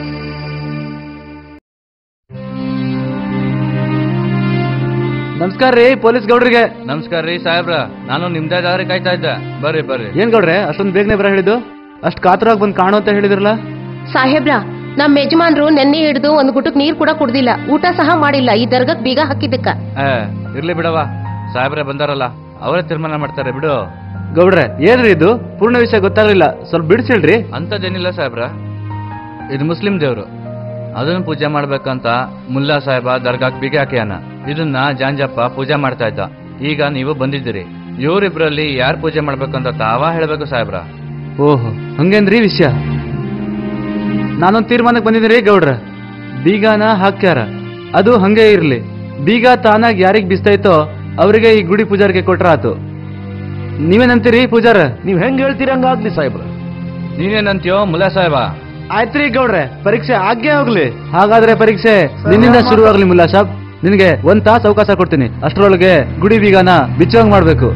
ನಮಸ್ಕಾರ ರೀ ಪೊಲೀಸ್ ಗೌಡ್ರಿಗೆ. ನಮಸ್ಕಾರ ರೀ ಸಾಹೇಬ್ರ, ನಾನು ನಿಮ್ದೇ ದಾರಿ ಕಾಯ್ತಾ ಇದ್ದೆ. ಬರ್ರಿ ಬರ್ರಿ. ಏನ್ ಗೌಡ್ರೆ ಅಷ್ಟೊಂದು ಬೇಗನೆ ಬರ ಹೇಳಿದ್ದು? ಅಷ್ಟ್ ಕಾತರವಾಗಿ ಬಂದು ಕಾಣು ಅಂತ ಹೇಳಿದ್ರಲ್ಲ? ಸಾಹೇಬ್ರ, ನಮ್ ಯಜಮಾನ್ರು ನೆನ್ನೆ ಹಿಡಿದು ಒಂದ್ ಗುಟಕ್ ನೀರ್ ಕೂಡ ಕುಡ್ದಿಲ್ಲ, ಊಟ ಸಹ ಮಾಡಿಲ್ಲ, ಈ ದರ್ಗಕ್ ಬೀಗ ಹಾಕಿದ್ದಕ್ಕ. ಏ ಇರ್ಲಿ ಬಿಡವಾ, ಸಾಹೇಬ್ರೆ ಬಂದಾರಲ್ಲ, ಅವರೇ ತೀರ್ಮಾನ ಮಾಡ್ತಾರೆ ಬಿಡು. ಗೌಡ್ರೆ ಏನ್ರಿ ಇದು? ಪೂರ್ಣ ವಿಷಯ ಗೊತ್ತಾಗ್ಲಿಲ್ಲ, ಸ್ವಲ್ಪ ಬಿಡಿಸಿಲ್ರಿ. ಅಂತದೇನಿಲ್ಲ ಸಾಹೇಬ್ರ, ಇದು ಮುಸ್ಲಿಂ ದೇವ್ರು, ಅದನ್ನ ಪೂಜೆ ಮಾಡ್ಬೇಕಂತ ಮುಲ್ಲಾ ಸಾಹೇಬ ದರ್ಗಾಕ್ ಬೀಗ ಹಾಕ್ಯಾನ. ಇದನ್ನ ಜಾಂಜಪ್ಪ ಪೂಜೆ ಮಾಡ್ತಾ ಇದ್ದ. ಈಗ ನೀವು ಬಂದಿದ್ದೀರಿ, ಇವರಿಬ್ರಲ್ಲಿ ಯಾರು ಪೂಜೆ ಮಾಡ್ಬೇಕಂತ ತಾವ ಹೇಳ್ಬೇಕು ಸಾಹೇಬ್ರ. ಓಹೋ, ಹಂಗೇನ್ರಿ ವಿಷಯ? ನಾನೊಂದ್ ತೀರ್ಮಾನಕ್ಕೆ ಬಂದಿದ್ದೀರಿ ಗೌಡ್ರ. ಬೀಗಾನ ಹಾಕ್ಯಾರ, ಅದು ಹಂಗೆ ಇರ್ಲಿ. ಬೀಗ ತಾನಾಗ್ ಯಾರಿಗ್ ಬಿಸ್ತೈತೋ ಅವ್ರಿಗೆ ಈ ಗುಡಿ ಪೂಜಾರಿಗೆ ಕೊಟ್ರ ಆತು. ನೀವೇನಂತೀರಿ ಪೂಜಾರ? ನೀವ್ ಹೆಂಗ್ ಹೇಳ್ತೀರಿ ಹಂಗಾಗ್ಲಿ ಸಾಹೇಬ್ರ. ನೀನೇನಂತೀಯೋ ಮುಲ್ಲಾ ಸಾಹೇಬ? ಆಯ್ತ್ರಿ ಗೌಡ್ರೆ, ಪರೀಕ್ಷೆ ಆಗ್ಗೆ ಹೋಗ್ಲಿ. ಹಾಗಾದ್ರೆ ಪರೀಕ್ಷೆ ನಿನ್ನಿಂದ ಶುರುವಾಗ್ಲಿ ಮುಲ್ಲಾ ಸಾಬ್. ನಿನಗೆ ಒಂದ್ ತಾಸು ಅವಕಾಶ ಕೊಡ್ತೀನಿ, ಅಷ್ಟರೊಳಗೆ ಗುಡಿ ಬೀಗಾನ ಬಿಚ್ಚೋಂಗ್ ಮಾಡ್ಬೇಕು.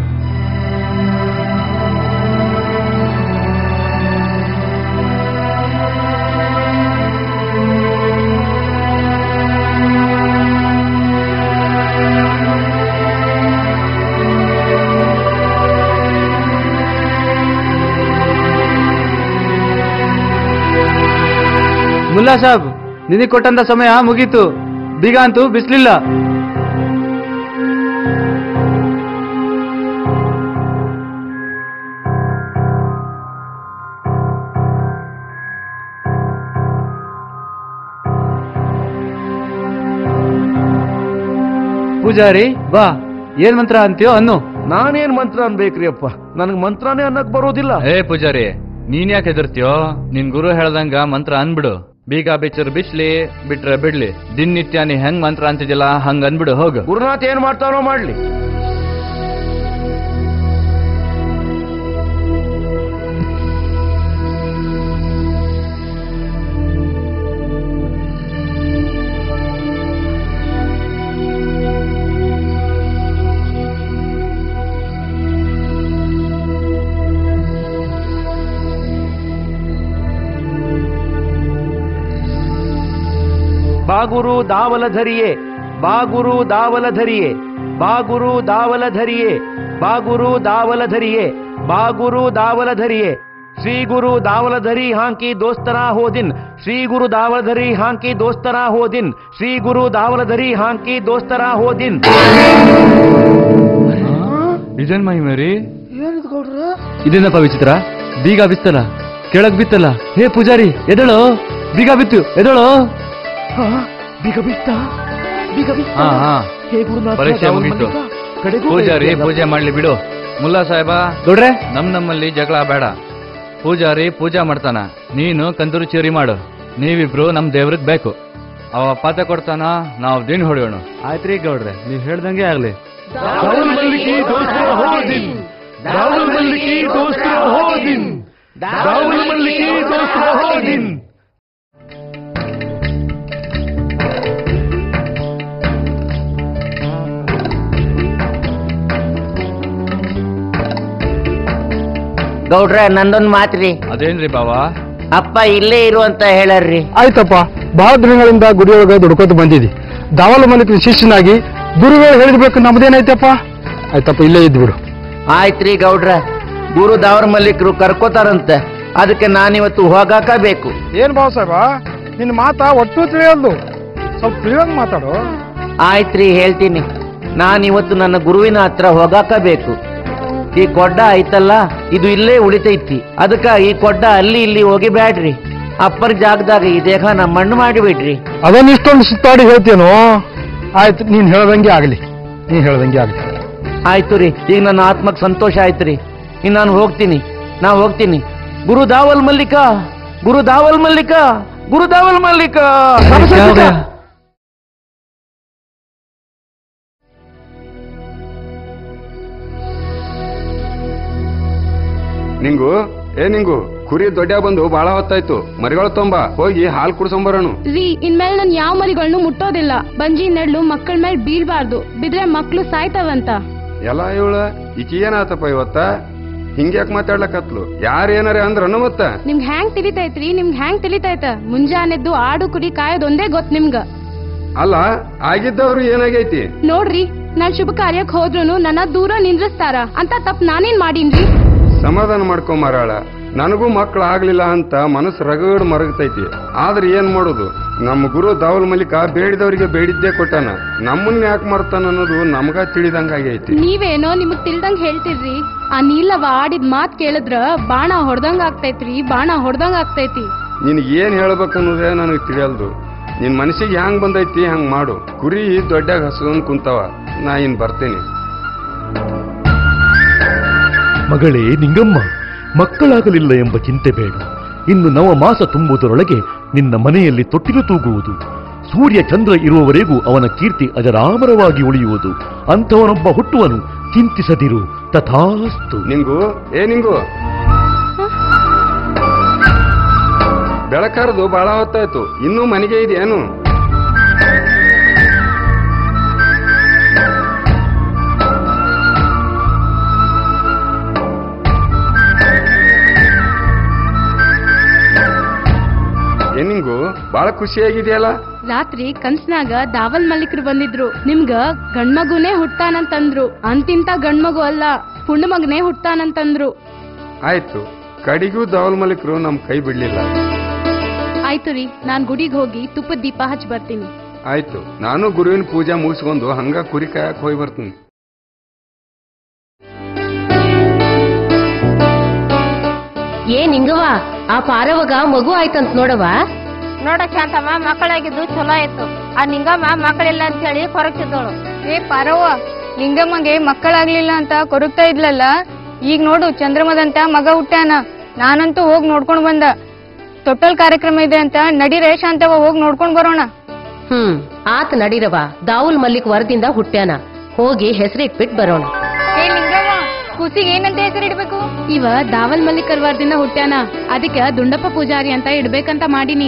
ಮುಲ್ಲಾ ಸಾಬ್, ನಿನಗೆ ಕೊಟ್ಟಂತ ಸಮಯ ಮುಗೀತು, ಬೀಗ ಅಂತೂ ಬಿಸ್ಲಿಲ್ಲ. ಪೂಜಾರಿ ಬಾ, ಏನ್ ಮಂತ್ರ ಅಂತೀಯೋ ಅನ್ನು. ನಾನೇನ್ ಮಂತ್ರ ಅನ್ಬೇಕ್ರಿ ಅಪ್ಪ, ನನಗ್ ಮಂತ್ರನೇ ಅನ್ನಕ್ ಬರೋದಿಲ್ಲ. ಏ ಪೂಜಾರಿ, ನೀನ್ ಯಾಕೆ ಹೆದರ್ತೀಯೋ? ನಿನ್ ಗುರು ಹೇಳ್ದಂಗ ಮಂತ್ರ ಅನ್ಬಿಡು. ಬೀಗ ಬಿಚ್ಚರ್ ಬಿಚ್ಲಿ, ಬಿಟ್ರೆ ಬಿಡ್ಲಿ. ದಿನನಿತ್ಯ ನೀ ಹೆಂಗ್ ಮಂತ್ರ ಅಂತಿದ್ಯಲ್ಲ ಹಂಗ ಅನ್ಬಿಡು, ಹೋಗು. ಗುರುನಾಥ್ ಏನ್ ಮಾಡ್ತಾನೋ ಮಾಡ್ಲಿ. ಬಾಗುರು ದಾವಲಧರಿಯೇ, ಬಾಗುರು ದಾವಲಧರಿಯೇ, ಬಾಗುರು ದಾವಲಧರಿಯೇ ಬಾಗುರು ದಾವಲಧರಿಯೇ ಬಾಗುರು ದಾವಲಧರಿಯೇ ಶ್ರೀ ಗುರು ದಾವಲಧರಿ ಹಾಂಕಿ ದೋಸ್ತರ ಹೋದಿನ್ ಶ್ರೀ ಗುರು ದಾವಲಧರಿ ಹಾಂಕಿ ದೋಸ್ತರ ಹೋದಿನ್ ಶ್ರೀ ಗುರು ದಾವಲಧರಿ ಹಾಂಕಿ ದೋಸ್ತರ ಹೋದಿನ್. ಇದೇನ್ ಮಹಿಮೆ ರೀ? ಏನಿದ್ ಗೌಡ್ರ? ಇದೇನಪ್ಪ ವಿಚಿತ್ರ? ಬೀಗ ಬಿತ್ತಲ್ಲ, ಕೆಳಗ್ ಬಿತ್ತಲ್ಲ. ಹೇ ಪೂಜಾರಿ ಎದಳು, ಬೀಗ ಬಿತ್ತು ಎದಳು. ಬೀಗ ಬಿತ್ತ ಬೀಗ ಬಿತ್ತ. ಹಾ ಹಾ ಹೇ ಗುರುನಾಥ ಪರೀಕ್ಷೆ ಮುಗೀತು. ಪೂಜಾರಿ ಪೂಜೆ ಮಾಡ್ಲಿ ಬಿಡು. ಮುಲ್ಲಾ ಸಾಹೇಬ ಗೌಡ್ರೆ, ನಮ್ ನಮ್ಮಲ್ಲಿ ಜಗಳ ಬೇಡ. ಪೂಜಾರಿ ಪೂಜಾ ಮಾಡ್ತಾನ, ನೀನು ಕಂದೂರು ಚೇರಿ ಮಾಡು. ನೀವಿಬ್ರು ನಮ್ ದೇವ್ರಿಗೆ ಬೇಕು. ಅವ ಪಾತ ಕೊಡ್ತಾನ, ನಾವು ದಿನ ಹೊಡೆಯೋಣ. ಆಯ್ತ್ರಿ ಗೌಡ್ರೆ, ನೀವ್ ಹೇಳ್ದಂಗೆ ಆಗ್ಲಿ. ದಾವಲ್ ಮಲ್ಲಿಕಿ ದೋಸ್ತರ ಹೋದಿನ್ ದಾವಲ್ ಮಲ್ಲಿಕಿ ದೋಸ್ತರ ಹೋದಿನ್ ದಾವಲ್ ಮಲ್ಲಿಕಿ ದೋಸ್ತರ ಹೋದಿನ್. ಗೌಡ್ರ ನಂದೊಂದ್ ಮಾತ್ರಿ. ಅದೇನ್ರಿ ಬಾವಾ? ಅಪ್ಪ ಇಲ್ಲೇ ಇರು ಅಂತ ಹೇಳರ್ರಿ. ಆಯ್ತಪ್ಪ, ಬಹಳ ದಿನಗಳಿಂದ ಗುಡಿಯೊಳಗೆ ದುಡ್ಕೋತ ಬಂದಿದ್ದಿ. ದಾವಲ ಮಲ್ಲಿಕ ಶಿಷ್ಯನಾಗಿ ಗುರುಗಳು ಹೇಳಿದ್ಬೇಕು, ನಮ್ದೇನೈತಪ್ಪ. ಆಯ್ತಪ್ಪ, ಇಲ್ಲೇ ಇದ್ಬಿಡು. ಆಯ್ತ್ರಿ ಗೌಡ್ರ, ಗುರು ದಾವರ ಮಲ್ಲಿಕರು ಕರ್ಕೋತಾರಂತೆ, ಅದಕ್ಕೆ ನಾನಿವತ್ತು ಹೋಗಾಕ ಬೇಕು. ಏನ್ ಬಾವ ಸಾಹೇಬ, ನಿನ್ನ ಮಾತಾ ಒಟ್ಟು ತಿಳಿಯಲ್ದು, ಸ್ವಲ್ಪ ತಿಳಿಯಂಗ್ ಮಾತಾಡು. ಆಯ್ತ್ರಿ, ಹೇಳ್ತೀನಿ. ನಾನಿವತ್ತು ನನ್ನ ಗುರುವಿನ ಹತ್ರ ಹೋಗಾಕ ಬೇಕು. ಈ ಕೊಡ್ಡ ಐತಲ್ಲ, ಇದು ಇಲ್ಲೇ ಉಳಿತೈತಿ. ಅದಕ್ಕ ಈ ಕೊಡ್ಡ ಅಲ್ಲಿ ಇಲ್ಲಿ ಹೋಗಿ ಬ್ಯಾಡ್ರಿ. ಅಪ್ಪರ ಜಾಗದಾಗ ಈ ದೇಹನ ಮಣ್ಣು ಮಾಡಿಬಿಡ್ರಿ. ಅದನ್ನ ಇಷ್ಟೊಂದು ಸುತ್ತಾಡಿ ಹೇಳ್ತೇನೋ. ಆಯ್ತು, ನೀನ್ ಹೇಳ್ದಂಗೆ ಆಗ್ಲಿ, ನೀನ್ ಹೇಳ್ದಂಗೆ ಆಗ್ಲಿ. ಆಯ್ತು ರೀ, ಈಗ ನನ್ನ ಆತ್ಮಕ್ ಸಂತೋಷ ಆಯ್ತು ರೀ. ಇನ್ನು ನಾನು ಹೋಗ್ತೀನಿ, ನಾ ಹೋಗ್ತೀನಿ. ಗುರು ದಾವಲ್ ಮಲ್ಲಿಕ, ಗುರು ದಾವಲ್ ಮಲ್ಲಿಕ, ಗುರು ದಾವಲ್ ಮಲ್ಲಿಕ. ನಿಂಗು ಏ ನಿಂಗು ಕುರಿ ದೊಡ್ಡ ಬಂದು ಬಹಳ ಹೊತ್ತಾಯ್ತು. ಮರಿಗಳು ತೊಂಬ ಹೋಗಿ ಹಾಲು ಕುಡ್ಸೊಂಬರೋನು. ರೀ, ಇನ್ಮೇಲೆ ನಾನು ಯಾವ ಮರಿಗಳನ್ನು ಮುಟ್ಟೋದಿಲ್ಲ. ಬಂಜಿ ನೆಡ್ಲು ಮಕ್ಕಳ ಮೇಲೆ ಬೀಳ್ಬಾರ್ದು, ಬಿದ್ರೆ ಮಕ್ಕಳು ಸಾಯ್ತಾವಂತ. ಎಲ್ಲ ಇವಳ ಈಕಿ ಏನಾತಪ್ಪ ಇವತ್ತ? ಹಿಂಗ್ಯಾಕ್ ಮಾತಾಡ್ಲಕತ್ಲು? ಯಾರು ಏನಾರ ಅಂದ್ರನು ಮತ್ತ? ನಿಮ್ಗೆ ಹ್ಯಾಂಗ್ ತಿಳಿತೈತ್ರಿ? ನಿಮ್ಗೆ ಹ್ಯಾಂಗ್ ತಿಳಿತೈತ? ಮುಂಜಾನೆದ್ದು ಆಡು ಕುರಿ ಕಾಯೋದೊಂದೇ ಗೊತ್ತು ನಿಮ್ಗ. ಅಲ್ಲ, ಆಗಿದ್ದವ್ರು ಏನಾಗೈತಿ ನೋಡ್ರಿ, ನಾನ್ ಶುಭ ಕಾರ್ಯಕ್ ಹೋದ್ರುನು ನನ್ನ ದೂರ ನಿಂದ್ರಿಸ್ತಾರ ಅಂತ ತಪ್ಪು ನಾನೇನ್ ಮಾಡೀನ್ರಿ? ಸಮಾಧಾನ ಮಾಡ್ಕೊಂಬಾರಾಳ. ನನಗೂ ಮಕ್ಕಳು ಆಗ್ಲಿಲ್ಲ ಅಂತ ಮನಸ್ಸು ರಗಡ್ ಮರಗತೈತಿ. ಆದ್ರೆ ಏನ್ ಮಾಡೋದು, ನಮ್ಮ ಗುರು ದಾವಲ್ ಮಲ್ಲಿಕ ಬೇಡಿದವರಿಗೆ ಬೇಡಿದ್ದೇ ಕೊಟ್ಟಾನ. ನಮ್ಮನ್ನ ಯಾಕೆ ಮರ್ತಾನ ಅನ್ನೋದು ನಮಗ ತಿಳಿದಂಗಾಗೈತಿ. ನೀವೇನೋ ನಿಮಗ್ ತಿಳ್ದಂಗ್ ಹೇಳ್ತಿರ್ರಿ. ಆ ನೀಲವ ಆಡಿದ್ ಮಾತ್ ಕೇಳಿದ್ರ ಬಾಣ ಹೊಡ್ದಂಗ ಆಗ್ತೈತ್ರಿ, ಬಾಣ ಹೊಡ್ದಂಗ ಆಗ್ತೈತಿ. ನಿನಗೆ ಏನ್ ಹೇಳ್ಬೇಕನ್ನೋದೇ ನನಗೆ ತಿಳಿಯಲ್ದು. ನಿನ್ ಮನಸ್ಸಿಗೆ ಹ್ಯಾಂಗ್ ಬಂದೈತಿ ಹಂಗ್ ಮಾಡು. ಕುರಿ ದೊಡ್ಡಾಗ ಹಸ್ಕೊಂಡ್ ಕುಂತವ, ನಾ ಇನ್ ಬರ್ತೇನೆ. ಮಗಳೇ ನಿಂಗಮ್ಮ, ಮಕ್ಕಳಾಗಲಿಲ್ಲ ಎಂಬ ಚಿಂತೆ ಬೇಡ. ಇನ್ನು ನವ ಮಾಸ ತುಂಬುವುದರೊಳಗೆ ನಿನ್ನ ಮನೆಯಲ್ಲಿ ತೊಟ್ಟಿಲು ತೂಗುವುದು. ಸೂರ್ಯ ಚಂದ್ರ ಇರುವವರೆಗೂ ಅವನ ಕೀರ್ತಿ ಅಜರಾಮರವಾಗಿ ಉಳಿಯುವುದು. ಅಂಥವನೊಬ್ಬ ಹುಟ್ಟುವನು, ಚಿಂತಿಸದಿರು. ತಥಾಸ್ತು. ನಿಂಗು ಏ ನಿಂಗು, ಬೆಳಕಾರದು ಬಹಳ ಹೊತ್ತಾಯ್ತು, ಇನ್ನೂ ಮನೆಗೆ ಇದೆಯೇನು? ಏನಿಂಗು ಬಹಳ ಖುಷಿಯಾಗಿದೆಯಲ್ಲ? ರಾತ್ರಿ ಕನ್ಸ್ನಾಗ ದಾವಲ್ ಮಲ್ಲಿಕರು ಬಂದಿದ್ರು. ನಿಮ್ಗ ಗಂಡ್ಮಗುನೇ ಹುಟ್ಟಾನಂತಂದ್ರು. ಅಂತಿಂತ ಗಂಡ್ಮಗು ಅಲ್ಲ, ಹುಣ್ಣು ಮಗನೇ ಹುಟ್ಟಾನಂತಂದ್ರು. ಆಯ್ತು, ಕಡಿಗೂ ದಾವಲ್ ಮಲ್ಲಿಕರು ನಮ್ ಕೈ ಬಿಡ್ಲಿಲ್ಲ. ಆಯ್ತು ರೀ, ನಾನ್ ಗುಡಿಗೆ ಹೋಗಿ ತುಪ್ಪದ ದೀಪ ಹಚ್ಚಿ ಬರ್ತೀನಿ. ಆಯ್ತು, ನಾನು ಗುರುವಿನ ಪೂಜಾ ಮುಗಿಸ್ಕೊಂಡು ಹಂಗ ಕುರಿ ಕಾಯಕ್ ಹೋಗಿ ಬರ್ತೀನಿ. ಏ ನಿಂಗವ್ವ, ಆ ಪಾರವಾಗ ಮಗು ಆಯ್ತಂತ ನೋಡವ. ನೋಡ ಶಾಂತಮ್ಮ, ಮಕ್ಕಳಾಗಿದ್ದು ಚಲೋ ಆಯ್ತು. ಆ ನಿಂಗಮ್ಮ ಮಕ್ಕಳಿಲ್ಲ ಅಂತ ಹೇಳಿ ಕೊರಗ್ತಿದ್ದೋಳು. ಏ ಪಾರವ್ವ, ನಿಂಗಮ್ಮಗೆ ಮಕ್ಕಳಾಗ್ಲಿಲ್ಲ ಅಂತ ಕೊರಗ್ತಾ ಇದ್ಲಲ್ಲ, ಈಗ ನೋಡು ಚಂದ್ರಮದಂತ ಮಗ ಹುಟ್ಟ್ಯಾನ. ನಾನಂತೂ ಹೋಗಿ ನೋಡ್ಕೊಂಡ್ ಬಂದ. ತೊಟ್ಟಲ್ ಕಾರ್ಯಕ್ರಮ ಇದೆ ಅಂತ ನಡಿರೇ ಶಾಂತವ್ವ, ಹೋಗಿ ನೋಡ್ಕೊಂಡ್ ಬರೋಣ. ಹ್ಮ್ ಆತ ನಡಿರವ. ದಾವುಲ್ ಮಲ್ಲಿಕ್ ವರದಿಂದ ಹುಟ್ಟ್ಯಾನ, ಹೋಗಿ ಹೆಸರಿಟ್ಬಿಟ್ ಬರೋಣ. ಏ ನಿಂಗವ್ವ, ಕೂಸಿಗೆ ಏನಂತ ಹೆಸರಿಡ್ಬೇಕು? ಇವ ದಾವಲ್ ಮಲ್ಲಿಕರ್ ವಾರದಿಂದ ಹುಟ್ಟ್ಯಾನ, ಅದಕ್ಕೆ ದುಂಡಪ್ಪ ಪೂಜಾರಿ ಅಂತ ಇಡ್ಬೇಕಂತ ಮಾಡೀನಿ.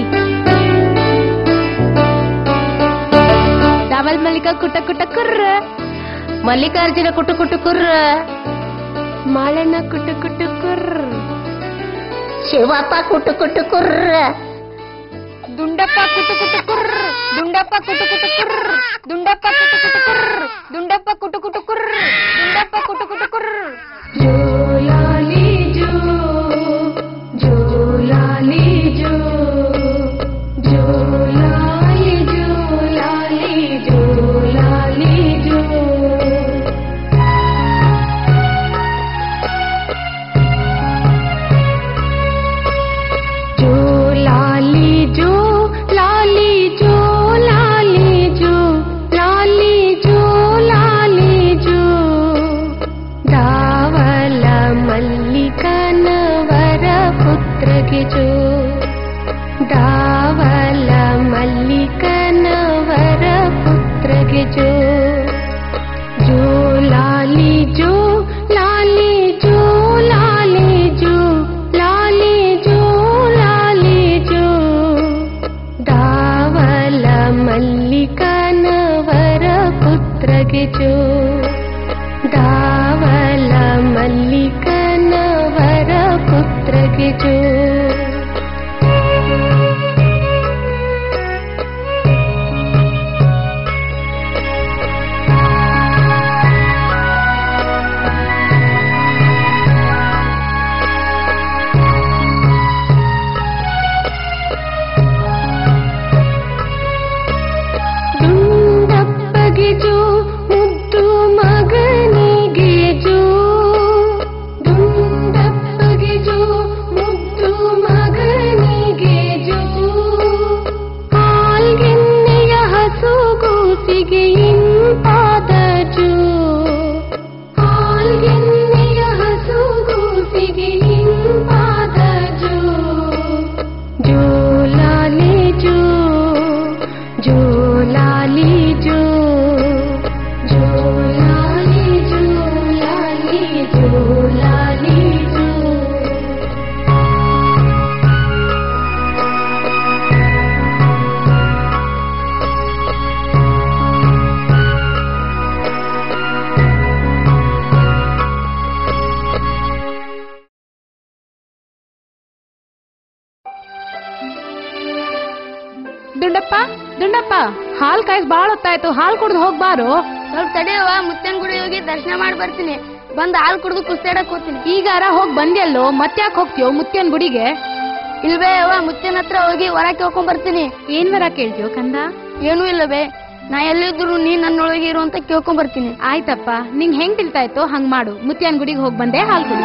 ದಾವಲ್ ಮಲ್ಲಿಕ ಕುಟ ಕುಟ ಕುರ್ರ, ಮಲ್ಲಿಕಾರ್ಜುನ ಕುಟು ಕುಟು ಕುರ್ರ, ಮಾಳಣ್ಣ ಕುಟು ಕುಟು ಕುರ್ರ, ಶಿವಪ್ಪ ಕುಟು ಕುಟು ಕುರ್ರ, ದುಂಡಪ್ಪ ಕುಟು ಕುಟು ಕುರ್ರ್ ದುಂಡಪ್ಪ ಕುಟು ಕುಟು ಕುರ್ರ್ ದುಂಡಪ್ಪ ಕುಟು ಕುಟು ಕುರ್ರ್ ದುಂಡಪ್ಪ ಕುಟು ಕುಟು ಕುರ್ರ್ ದುಂಡಪ್ಪ ಕುಟು ಕುಟು ಕುರ್ರ್ ಜೋ ಲಾಲಿ ಜೋ ಜೋ ಲಾಲಿ ಜೋ ಜೋ ಲಾಲಿ ಜೋ ಲಾಲಿ ಜೋ ಲಾಲಿ ಜೋ ಜೋ ಲಾಲಿ ಜೋ ಲಾಲಿ ಜೋ ಲಾಲಿ ಜೋ ಲಾಲಿ ಜೋ ಲಾಲಿ ಜೋ ದಾವಲ ಮಲ್ಲಿಕನವರ ಪುತ್ರಗೆ ಜೋ ದಾವಲ ಮಲ್ಲಿಕನವರ ಪುತ್ರಗೆ ಜೋ ಜೋ ಲಾಲಿ ಜೋ ಲಾಲಿ ಜೋ ಲಾಲಿ ಜೋ ಲಾಲಿ ಜೋ ಲಾಲಿ ಜೋ ದಾವಲ ಮಲ್ಲಿಕನವರ ಪುತ್ರಗೆ ಜೋ ದಾವಲ ಮಲ್ಲಿಕನವರ ಪುತ್ರಗೆ ಜೋ ದುಂಡಪ್ಪಗೆ ಜೋ ಮುದ್ದು ಮಗನಿಗೆ ಜೋ ದುಂಡಪ್ಪಗೆ ಜೋ ಮುದ್ದು ಮಗನಿಗೆ ಜೋ ಹಾಲ್ಗೆನ್ನೆಯ ಹಸುಗೂಸಿಗೆ ಇಂಪಾದ ಜೋ ಹಾಲ್ಗೆನ್ನೆಯ ಹಸುಗೂಸಿಗೆ ಇಂಪಾದ ಜೋ ಜೋ ಲಾಲಿ ಜೋ ಜೋ ಲಾಲಿ ಜೋ ಜೋ ಲಾಲಿ ಜೋ ಲಾಲಿ ಜೋ ಲಾಲಿ ಜೋ ದುಂಡಪ್ಪ ದುಂಡಪ್ಪ ಹಾಲ್ ಕಾಯ್ಸ್ ಬಾಳ ಹೊತ್ತಾಯ್ತು, ಹಾಲ್ ಕುಡ್ದು ಹೋಗ್ಬಾರು. ಸ್ವಲ್ಪ ತಡೆಯವ, ಮುತ್ತನ್ ಗುಡಿ ಹೋಗಿ ದರ್ಶನ ಮಾಡಿ ಬರ್ತೀನಿ. ಬಂದ್ ಹಾಲ್ ಕುಡ್ದು ಕುಸ್ತಾಡಕ್ ಹೋಗ್ತೀನಿ. ಈಗಾರ ಹೋಗ್ ಬಂದ್ಯಲ್ಲೋ, ಮತ್ತ್ಯಾಕ್ ಹೋಗ್ತೀಯೋ ಮುತ್ಯನ್ ಗುಡಿಗೆ? ಇಲ್ವೇ ಅವ್ವ, ಮುತ್ತನ್ ಹತ್ರ ಹೋಗಿ ವರ ಕೇಳ್ಕೊಂಡ್ ಬರ್ತೀನಿ. ಏನ್ ವರ ಕೇಳ್ತೀಯೋ ಕಂದ? ಏನೂ ಇಲ್ಲವೇ, ನಾ ಎಲ್ಲಿದ್ರು ನೀ ನನ್ನೊಳಗೆ ಇರು ಅಂತ ಕೇಳ್ಕೊಂಡ್ ಬರ್ತೀನಿ. ಆಯ್ತಪ್ಪ, ನಿಂಗ್ ಹೆಂಗ್ ತಿಳ್ತಾಯ್ತೋ ಹಂಗ್ ಮಾಡು. ಮುತ್ಯನ್ ಗುಡಿಗೆ ಹೋಗ್ ಬಂದೆ, ಹಾಲ್ ಕುಡಿ.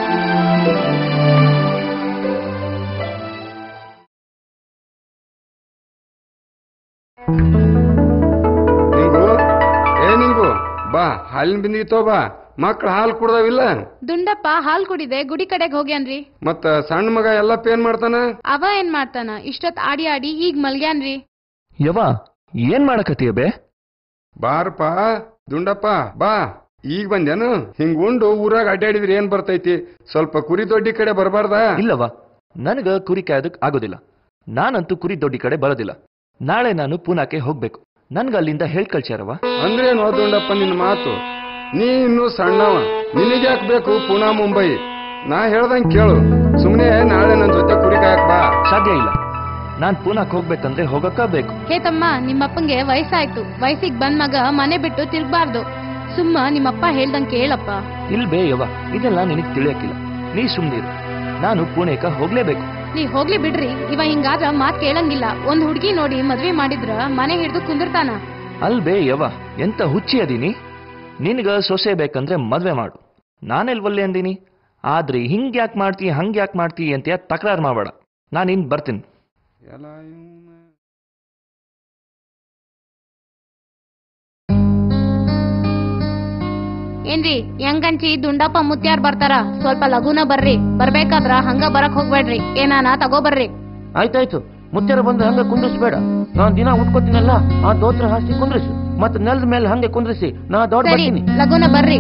ನಿಂಗು ಏ ನಿಂಗು ಬಾ, ಹಾಲಿನ ಬಿಂದಿಗೆ ಬಾ. ಮಕ್ಳು ಹಾಲು ಕುಡ್ದಾವಿಲ್ಲ? ದುಂಡಪ್ಪ ಹಾಲ್ ಕುಡಿದೆ, ಗುಡಿ ಕಡೆಗ್ ಹೋಗ್ಯಾನ್ರಿ. ಮತ್ತ ಸಣ್ಣ ಮಗ ಎಲ್ಲಪ್ಪ ಏನ್ ಮಾಡ್ತಾನ? ಅವ ಏನ್ ಮಾಡ್ತಾನ, ಇಷ್ಟೊತ್ ಆಡಿ ಆಡಿ ಈಗ ಮಲ್ಗ್ಯಾನ್ರಿ. ಯವ್ವ ಏನ್ ಮಾಡಕತ್ತೀಯ ಬೇ? ಬಾರಪ್ಪ ದುಂಡಪ್ಪ ಬಾ. ಈಗ ಬಂದೇನು? ಹಿಂಗ್ ಉಂಡು ಊರಾಗ ಅಡ್ಡಾಡಿದ್ರೆ ಏನ್ ಬರ್ತೈತಿ? ಸ್ವಲ್ಪ ಕುರಿ ದೊಡ್ಡಿ ಕಡೆ ಬರಬಾರ್ದ? ಇಲ್ಲವ, ನನಗ ಕುರಿ ಕಾಯೋದಕ್ ಆಗೋದಿಲ್ಲ. ನಾನಂತೂ ಕುರಿ ದೊಡ್ಡಿ ಕಡೆ ಬರೋದಿಲ್ಲ. ನಾಳೆ ನಾನು ಪೂನಾಕ್ಕೆ ಹೋಗ್ಬೇಕು. ನನ್ಗ ಅಲ್ಲಿಂದ ಹೇಳ್ ಕಳ್ಸ್ಯಾರವ. ಅಂದ್ರೇನು ದುಂಡಪ್ಪ ನಿನ್ನ ಮಾತು? ನೀ ಇನ್ನೂ ಸಣ್ಣವ, ನಿನಗೆ ಬೇಕು ಪುನಾ ಮುಂಬೈ? ನಾ ಹೇಳ್ದಂಗ್ ಕೇಳು, ಸುಮ್ನೆ ನಾಳೆ ನನ್ ಜೊತೆ ಕುರಿ ಕಾಯಕ್ ಬಾ. ಸಾಧ್ಯ ಇಲ್ಲ, ನಾನ್ ಪೂನಾಕ್ ಹೋಗ್ಬೇಕಂದ್ರೆ ಹೋಗಕ್ಕ ಬೇಕು. ಹೇ ತಮ್ಮ, ನಿಮ್ಮಪ್ಪಂಗೆ ವಯಸ್ಸಾಯ್ತು. ವಯಸ್ಸಿಗೆ ಬಂದ್ ಮಗ ಮನೆ ಬಿಟ್ಟು ತಿರ್ಗ್ಬಾರ್ದು. ಸುಮ್ಮ ನಿಮ್ಮಪ್ಪ ಹೇಳ್ದಂಗ್ ಕೇಳಪ್ಪ. ಇಲ್ ಬೇ ಯವ್ವ, ಇದೆಲ್ಲ ನಿನಗ್ ತಿಳಿಯಕ್ಕಿಲ್ಲ. ನೀ ಸುಮ್ನಿರು, ನಾನು ಪುಣೆಕ ಹೋಗ್ಲೇಬೇಕು. ನೀ ಹೋಗ್ಲಿ ಬಿಡ್ರಿ, ಇವ ಹಿಂಗಾದ್ರ ಮಾತ್ ಕೇಳಂಗಿಲ್ಲ. ಒಂದ್ ಹುಡ್ಗಿ ನೋಡಿ ಮದ್ವೆ ಮಾಡಿದ್ರ ಮನೆ ಹಿಡ್ದು ಕುಂದಿರ್ತಾನ. ಅಲ್ ಬೇ ಯವ್ವ, ಎಂತ ಹುಚ್ಚಿ ಅದೀನಿ? ನಿನ್ಗ ಸೊಸೆ ಬೇಕಂದ್ರೆ ಮದ್ವೆ ಮಾಡು, ನಾನೆಲ್ ಒಲ್ಲೆ ಅಂದಿನಿ. ಆದ್ರೆ ಹಿಂಗ್ ಯಾಕೆ ಮಾಡ್ತಿ ಹಂಗ್ ಯಾಕೆ ಮಾಡ್ತಿ ಅಂತ ತಕರಾರು ಮಾಡಬೇಡ. ನಾನು ಇನ್ ಬರ್ತೀನಿ. ಏನ್ರಿ ಹೆಂಗಂಚಿ ದುಂಡಪ್ಪ ಮುತ್ಯಾರ್ ಬರ್ತಾರ, ಸ್ವಲ್ಪ ಲಘುನ ಬರ್ರಿ. ಬರ್ಬೇಕಾದ್ರ ಹಂಗ ಬರಕ್ ಹೋಗ್ಬೇಡ್ರಿ, ಏನಾನ ತಗೋಬರ್ರಿ. ಆಯ್ತಾಯ್ತು, ಮುತ್ಯಾರ ಬಂದ್ರೆ ಹಂಗ ಕುಂದ್ರಿಸ್ಬೇಡ. ನಾನ್ ದಿನ ಉಟ್ಕೋತೀನಲ್ಲ, ಆ ದೋತ್ರ ಹಾಸಿ ಕುಂದ್ರಿಸು. ಮತ್ ನೆಲದ ಮೇಲೆ ಹಂಗೆ ಕುಂದ್ರಿಸಿ ನಾ ದೊಡ್ಡ ಬರ್ತೀನಿ. ಲಘುನ ಬರ್ರಿ.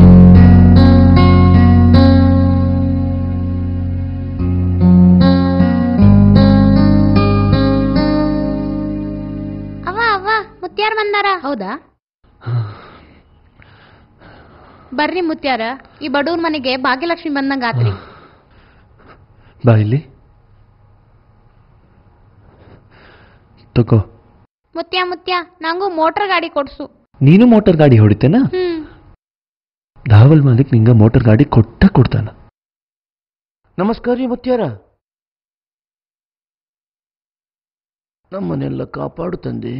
ಅವ್ವ ಅವ್ವ ಮುತ್ಯಾರ್ ಬಂದಾರ. ಹೌದಾ? ಬರ್ರಿ ಮುತ್ಯಾರ, ಈ ಬಡೂರ್ ಮನೆಗೆ ಭಾಗ್ಯಲಕ್ಷ್ಮಿ ಬಂದಂಗ ಆತ್ರಿ. ಬಾ ಇಲ್ಲಿ. ತಗೋ. ಮುತ್ಯ ಮುತ್ಯ ನಂಗೂ ಮೋಟರ್ ಗಾಡಿ ಕೊಡ್ಸು. ನೀನು ಮೋಟಾರ್ ಗಾಡಿ ಹೊಡಿತೇನಾ? ಹ್ಮ್. ಧಾವಲ್ ಮಾಲಿಕ್ ನಿಂಗ ಮೋಟಾರ್ ಗಾಡಿ ಕೊಟ್ಟ ಕೊಡ್ತಾನ. ನಮಸ್ಕಾರ ರೀ ಮುತ್ಯಾರ. ನಮ್ಮನ್ನೆಲ್ಲ ಕಾಪಾಡು ತಂದೆ.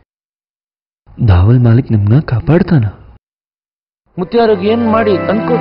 ಧಾವಲ್ ಮಾಲಿಕ್ ನಿಮ್ನ ಕಾಪಾಡ್ತಾನ. ಮುತ್ಯಾರಿಗೆ ಏನ್ ಮಾಡಿ ತಂದ್ಕೊಡು.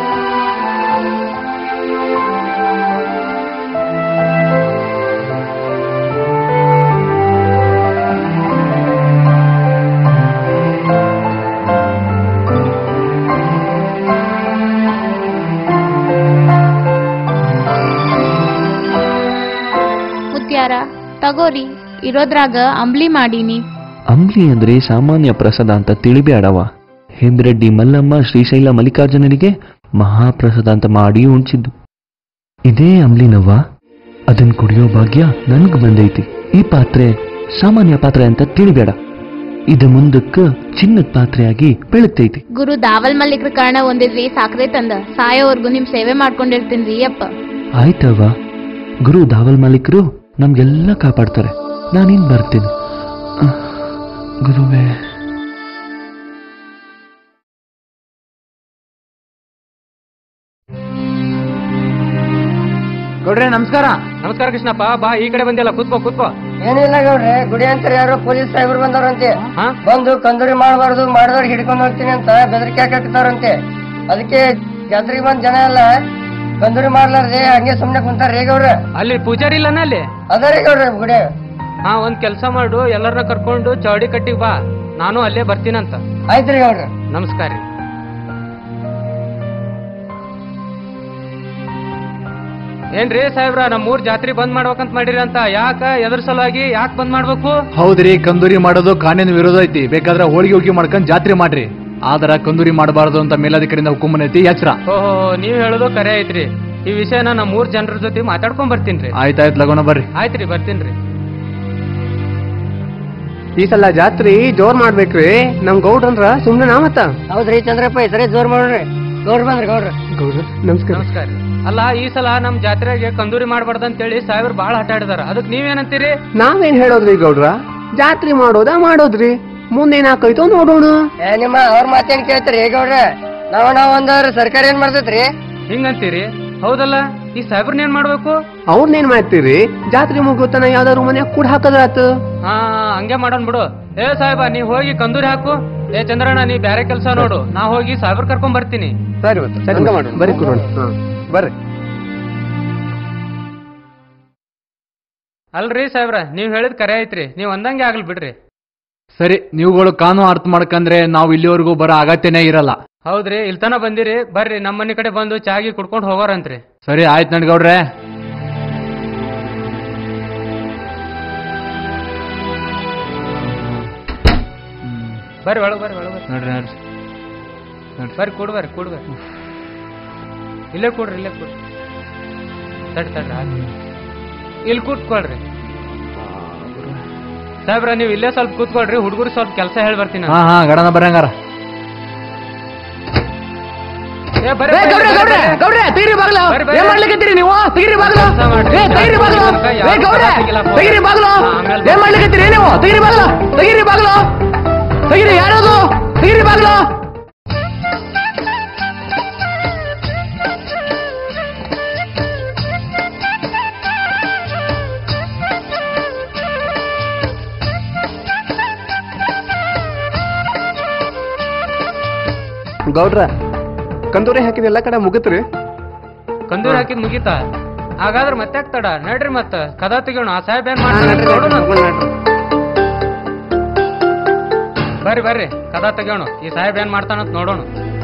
ಮುತ್ಯಾರ ತಗೋರಿ, ಇರೋದ್ರಾಗ ಅಂಬ್ಲಿ ಮಾಡೀನಿ. ಅಂಬ್ಲಿ ಅಂದ್ರೆ ಸಾಮಾನ್ಯ ಪ್ರಸಾದ ಅಂತ ತಿಳಿಬೇಡವ. ಹೇಮರೆಡ್ಡಿ ಮಲ್ಲಮ್ಮ ಶ್ರೀಶೈಲ ಮಲ್ಲಿಕಾರ್ಜುನನಿಗೆ ಮಹಾಪ್ರಸಾದ ಅಂತ ಮಾಡಿ ಉಣ್ಸಿದ್ದು ಇದೇ ಅಂಬ್ಲಿನವ್ವ. ಅದನ್ ಕುಡಿಯೋ ಭಾಗ್ಯ ನನ್ಗ್ ಬಂದೈತಿ. ಈ ಪಾತ್ರೆ ಸಾಮಾನ್ಯ ಪಾತ್ರೆ ಅಂತ ತಿಳಿಬೇಡ. ಇದು ಮುಂದಕ್ಕ ಚಿನ್ನದ ಪಾತ್ರೆಯಾಗಿ ಬೆಳಗ್ತೈತಿ. ಗುರು ದಾವಲ್ ಮಲ್ಲಿಕ್ರ ಕಾರಣ ಒಂದಿದ್ರಿ ಸಾಕ್ರೆ ತಂದ ಸಾಯೋವರ್ಗು ನಿಮ್ ಸೇವೆ ಮಾಡ್ಕೊಂಡಿರ್ತೀನಿ ಅಪ್ಪ. ಆಯ್ತವ್ವ, ಗುರು ದಾವಲ್ ಮಾಲೀಕರು ನಮ್ಗೆಲ್ಲ ಕಾಪಾಡ್ತಾರೆ. ನಾನಿನ್ ಬರ್ತೀನಿ. ಗುರುವೇ. ಗೌಡ್ರೆ ನಮಸ್ಕಾರ. ನಮಸ್ಕಾರ ಕೃಷ್ಣಪ್ಪ. ಬಾ ಈ ಕಡೆ ಬಂದಿಲ್ಲ, ಕೂತ್ಕೋ ಕೂತ್ಕೋ. ಏನಿಲ್ಲ ಗೌಡ್ರೆ, ಗುಡಿ ಅಂತಾರೆ ಯಾರು ಪೊಲೀಸ್ ಸಾಹೇಬ್ರು ಬಂದವ್ರಂತೆ. ಬಂದು ಕಂದೂರಿ ಮಾಡಬಾರ್ದು, ಮಾಡಿದವ್ರಿಗೆ ಹಿಡ್ಕೊಂಡು ಹೋಗ್ತೀನಿ ಅಂತ ಬೆದರಿಕೆ ಹಾಕತ್ತಾರಂತೆ. ಅದಕ್ಕೆ ಜಾತ್ರೆಗೆ ಬಂದ್ ಜನ ಎಲ್ಲ ಕಂದೂರಿ ಮಾಡ್ಲಾರ್ದೆ ಹಂಗೆ ಸುಮ್ನೆ ಕುಂತಾರ್ರಿ ಗೌಡ್ರೆ. ಅಲ್ಲಿ ಪೂಜಾರಿ ಇಲ್ಲನ ಅಲ್ಲಿ? ಅದರಿ ಗೌಡ್ರೆ ಗುಡಿ. ಹಾ, ಒಂದ್ ಕೆಲ್ಸ ಮಾಡು, ಎಲ್ಲರನ್ನ ಕರ್ಕೊಂಡು ಚೌಡಿ ಕಟ್ಟಿಗೆ ಬಾ, ನಾನು ಅಲ್ಲೇ ಬರ್ತೀನಂತ. ಆಯ್ತ್ರಿ ಗೌಡ್ರೆ. ನಮಸ್ಕಾರ ರೀ. ಏನ್ರಿ ಸಾಹೇಬ್ರ, ನಮ್ಮ ಊರ್ ಜಾತ್ರೆ ಬಂದ್ ಮಾಡ್ಬೇಕಂತ ಮಾಡಿರಿ ಅಂತ. ಯಾಕ, ಎದ್ರ ಸಲುವಾಗಿ ಯಾಕೆ ಬಂದ್ ಮಾಡ್ಬೇಕು? ಹೌದ್ರಿ, ಕಂದೂರಿ ಮಾಡೋದು ಕಾನೂನು ವಿರೋಧ ಐತಿ. ಬೇಕಾದ್ರೆ ಹೋಳಿಗೆ ಹೋಗಿ ಮಾಡ್ಕೊಂಡ್ ಜಾತ್ರೆ ಮಾಡ್ರಿ. ಆದ್ರ ಕಂದೂರಿ ಮಾಡಬಾರದು ಅಂತ ಮೇಲಾಧಿಕಾರಿಯಿಂದ ಹುಕುಂ ಐತಿ, ಎಚ್ಚರ. ಓಹೋ, ನೀವ್ ಹೇಳೋದು ಕರೆ ಐತ್ರಿ. ಈ ವಿಷಯನ ನಮ್ಮ ಮೂರ್ ಜನರ ಜೊತೆ ಮಾತಾಡ್ಕೊಂಡ್ ಬರ್ತೀನ್ರಿ. ಆಯ್ತಾಯ್ತು, ಲಗೋಣ ಬರ್ರಿ. ಆಯ್ತ್ರಿ, ಬರ್ತೀನ್ರಿ. ಈ ಸಲ ಜಾತ್ರಿ ಜೋರ್ ಮಾಡ್ಬೇಕ್ರಿ. ನಮ್ ಗೌಡ್ರಂದ್ರ ಸುಮ್ನೆ ನಾ ಮತ್ತ. ಹೌದ್ರಿ ಚಂದ್ರಪ್ಪ, ಈ ಸರಿ ಜೋರ್ ಮಾಡ್ರಿ. ಗೌಡ್ರ ಬಂದ್ರಿ ಗೌಡ್ರ. ಗೌಡ್ರ ನಮಸ್ಕಾರ. ನಮಸ್ಕಾರ. ಅಲ್ಲ, ಈ ಸಲ ನಮ್ ಜಾತ್ರೆಗೆ ಕಂದೂರಿ ಮಾಡ್ಬಾರ್ದು ಅಂತೇಳಿ ಸಾಹೇಬ್ರು ಬಾಳ ಹಠ ಹಿಡಿದಾರ. ಅದಕ್ ನೀವೇನಂತೀರಿ? ನಾವೇನ್ ಹೇಳೋದ್ರಿ ಗೌಡ್ರ, ಜಾತ್ರೆ ಮಾಡೋದಾ ಮಾಡೋದ್ರಿ, ಮುಂದೇನಾಕೈತೋ ನೋಡೋಣ. ಏ ನಿಮ್ಮ ಅವ್ರ ಮಾತೇನ್ ಕೇಳ್ತೀರಿ ಗೌಡ್ರ? ನಾವ್ ನಾವ್ ಒಂದವ್ರ ಸರ್ಕಾರ ಏನ್ ಮಾಡ್ತೈತ್ರಿ? ಹಿಂಗಂತೀರಿ? ಹೌದಲ್ಲ, ಈ ಸಾಹೇಬ್ರನ್ನ ಏನ್ ಮಾಡ್ಬೇಕು? ಅವ್ರನ್ನೇನ್ ಮಾಡ್ತೀರಿ? ಜಾತ್ರೆ ಮುಗುತ್ತನ ಯಾವ್ದಾದ್ರು ಮನ್ಯಾಗ ಕೂಡ ಹಾಕದ್ರಾತು. ಹಾ, ಹಂಗೆ ಮಾಡೋಣ ಬಿಡು. ಏ ಸಾಹೇಬ, ನೀ ಹೋಗಿ ಕಂದೂರಿ ಹಾಕು. ಏ ಚಂದ್ರಣ್ಣ, ನೀ ಬ್ಯಾರೆ ಕೆಲ್ಸ ನೋಡು, ನಾ ಹೋಗಿ ಸಾಹೇಬ್ರ ಕರ್ಕೊಂಡ್ ಬರ್ತೀನಿ. ಸರಿ ಬರ್ರಿ ಕೊಡೋಣ. ಬರ್ರಿ. ಅಲ್ರಿ ಸಾಹೇಬ್ರ, ನೀವ್ ಹೇಳಿದ್ ಕರೆ ಐತ್ರಿ. ನೀವ್ ಅಂದಂಗೆ ಆಗ್ಲಿ ಬಿಡ್ರಿ. ಸರಿ, ನೀವುಗಳು ಕಾನೂನು ಅರ್ಥ ಮಾಡ್ಕಂದ್ರೆ ನಾವು ಇಲ್ಲಿವರೆಗೂ ಬರೋ ಅಗತ್ಯನೇ ಇರಲ್ಲ. ಹೌದ್ರಿ, ಇಲ್ತನ ಬಂದಿರಿ, ಬರ್ರಿ ನಮ್ಮ ಮನೆ ಕಡೆ ಬಂದು ಚಾಗಿ ಕುಡ್ಕೊಂಡು ಹೋಗೋರಂತ್ರಿ. ಸರಿ ಆಯ್ತು ನಡ್ಗೌಡ್ರೆ. ಬರ್ರಿ ಒಳಗ್ ಬರ್ರಿ ಒಳಗ್ ಬರ್ರಿ. ನೋಡ್ರಿ ನೋಡ್ರಿ ಬರ್ರಿ, ಕೂಡ್ ಬರ್ರಿ ಕೂಡ್ ಬರ್ರಿ. ಇಲ್ಲೇ ಕೂಡ್ರಿ, ಇಲ್ಲೇ ಕೂಡ್ರಿ. ತಡ್ ತಡ್ರಿ, ಇಲ್ಲಿ ಕೂತ್ಕೊಳ್ರಿ. ಸಾಹೇಬ್ರ, ನೀವು ಇಲ್ಲೇ ಸ್ವಲ್ಪ ಕೂತ್ಕೊಳ್ರಿ, ಹುಡುಗರು ಸ್ವಲ್ಪ ಕೆಲಸ ಹೇಳಿ ಬರ್ತೀನಿ. ಹಾ ಹಾ ಗಡನ ಬರಂಗಾರ. ತೆಗಿರಿ ಬಾಗ್ಲು, ಏನ್ ಮಾಡ್ಲಿಕ್ಕತ್ತೀರಿ ನೀವು? ತೆಗಿರಿ ಬಾಗ್ಲು, ತೆಗಿರಿ ಬಾಗ್ಲು, ತೆಗಿರಿ ಬಾಗ್ಲು, ಏನ್ ಮಾಡ್ಲಿಕ್ಕತ್ತೀರಿ ನೀವು? ತೆಗಿರಿ ಬಾಗ್ಲು, ತೆಗಿರಿ ಬಾಗ್ಲು, ತೆಗಿರಿ. ಯಾರದು? ತೆಗಿರಿ ಬಾಗ್ಲು. ಗೌಡ್ರ, ಕಂದೂರಿ ಹಾಕಿದ ಎಲ್ಲ ಕಡೆ ಮುಗಿತ್ರಿ? ಕಂದೂರಿ ಹಾಕಿದ್ ಮುಗೀತಾ? ಹಾಗಾದ್ರೆ ಮತ್ತೆ ಆಗ್ತಾಡ ನಡ್ರಿ, ಮತ್ತ ಕದ ತೆಗೋಣ. ಆ ಸಾಹೇಬ್ ಏನ್ ಮಾಡ್ತಾನೆ? ಬರ್ರಿ ಬರ್ರಿ, ಕದ ತೆಗೋಣ. ಈ ಸಾಹೇಬ್ ಏನ್ ಮಾಡ್ತಾನಂತ ನೋಡೋಣ.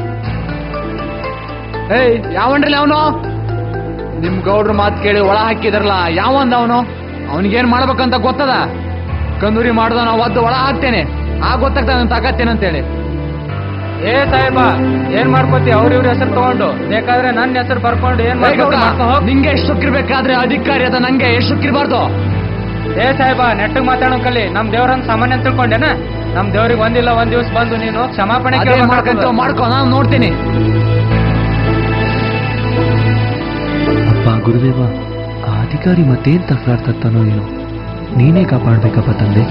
ಏಯ್, ಯಾವನ್ರಿ ಅವನು? ನಿಮ್ ಗೌಡ್ರ ಮಾತು ಕೇಳಿ ಒಳ ಹಾಕಿದ್ರಲ್ಲ, ಯಾವಂದ ಅವನು? ಅವನಿಗೇನ್ ಮಾಡ್ಬೇಕಂತ ಗೊತ್ತದ? ಕಂದೂರಿ ಮಾಡ್ದ ನಾವು ಒದ್ದು ಒಳ ಹಾಕ್ತೇನೆ, ಆಗ ಗೊತ್ತಾಗ್ತದೆ ತಾಕತ್ತೇನಂತೇಳಿ. ಏ ಸಾಹೇಬ, ಏನ್ ಮಾಡ್ಕೋತಿ? ಅವ್ರ ಇವ್ರ ಹೆಸರು ತಗೊಂಡು ಬೇಕಾದ್ರೆ ನನ್ನ ಹೆಸರು ಬರ್ಕೊಂಡು ಏನ್ ಮಾಡ್ಕೋತಿ? ನಿಂಗೆ ಎಷ್ಟಕ್ಕಿರ್ಬೇಕಾದ್ರೆ ಅಧಿಕಾರಿ ಅದ, ನಂಗೆ ಎಷ್ಟಕ್ಕಿರ್ಬಾರ್ದು. ಏ ಸಾಹೇಬ, ನೆಟ್ಟಗ್ ಮಾತಾಡೋ ಕಲಿ. ನಮ್ ದೇವ್ರನ್ನ ಸಾಮಾನ್ಯ ಅಂತ ತಿಳ್ಕೊಂಡೇನ? ನಮ್ ದೇವ್ರಿಗೆ ಒಂದಿಲ್ಲ ಒಂದ್ ದಿವ್ಸ ಬಂದು ನೀನು ಕ್ಷಮಾಪಣೆ ಮಾಡ್ಕೊಂತ ಮಾಡ್ಕೊ, ನಾನು ನೋಡ್ತೀನಿ. ಅಪ್ಪ ಗುರುದೇವ, ಆ ಅಧಿಕಾರಿ ಮತ್ತೇನ್ ತಕರಾಡ್ತಾನೋ ಏನೋ. ನೀನೇ ಕಾಪಾಡಬೇಕಪ್ಪ ತಂದೆ.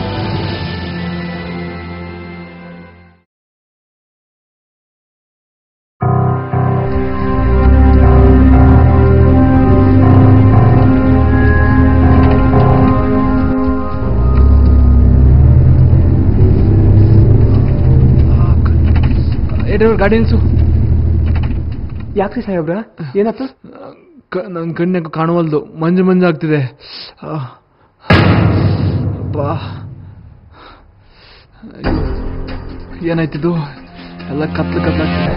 ಗಾಡಿ ನಿಲ್ಸು. ಯಾಕ್ರಿ ಸಾಹೇಬ್ರ ಏನಾಯ್ತು? ನನ್ನ ಕಣ್ಣಿಗೆ ಕಾಣವಲ್ದು, ಮಂಜು ಮಂಜು ಆಗ್ತಿದೆ. ಬಾ ಏನಾಯ್ತಿದು? ಎಲ್ಲ ಕತ್ಲು ಕತ್ಲಾಗ್ತಿದೆ.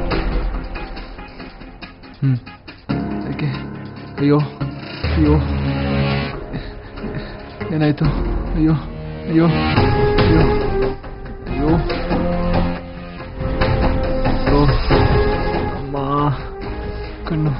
ಹ್ಮ್ ಅದಕ್ಕೆ ಅಯ್ಯೋ ಅಯ್ಯೋ ಏನಾಯ್ತು? ಅಯ್ಯೋ ಅಯ್ಯೋ ಅಯ್ಯೋ ಅಯ್ಯೋ ಅಮ್ಮ ಕಣ್ಣು.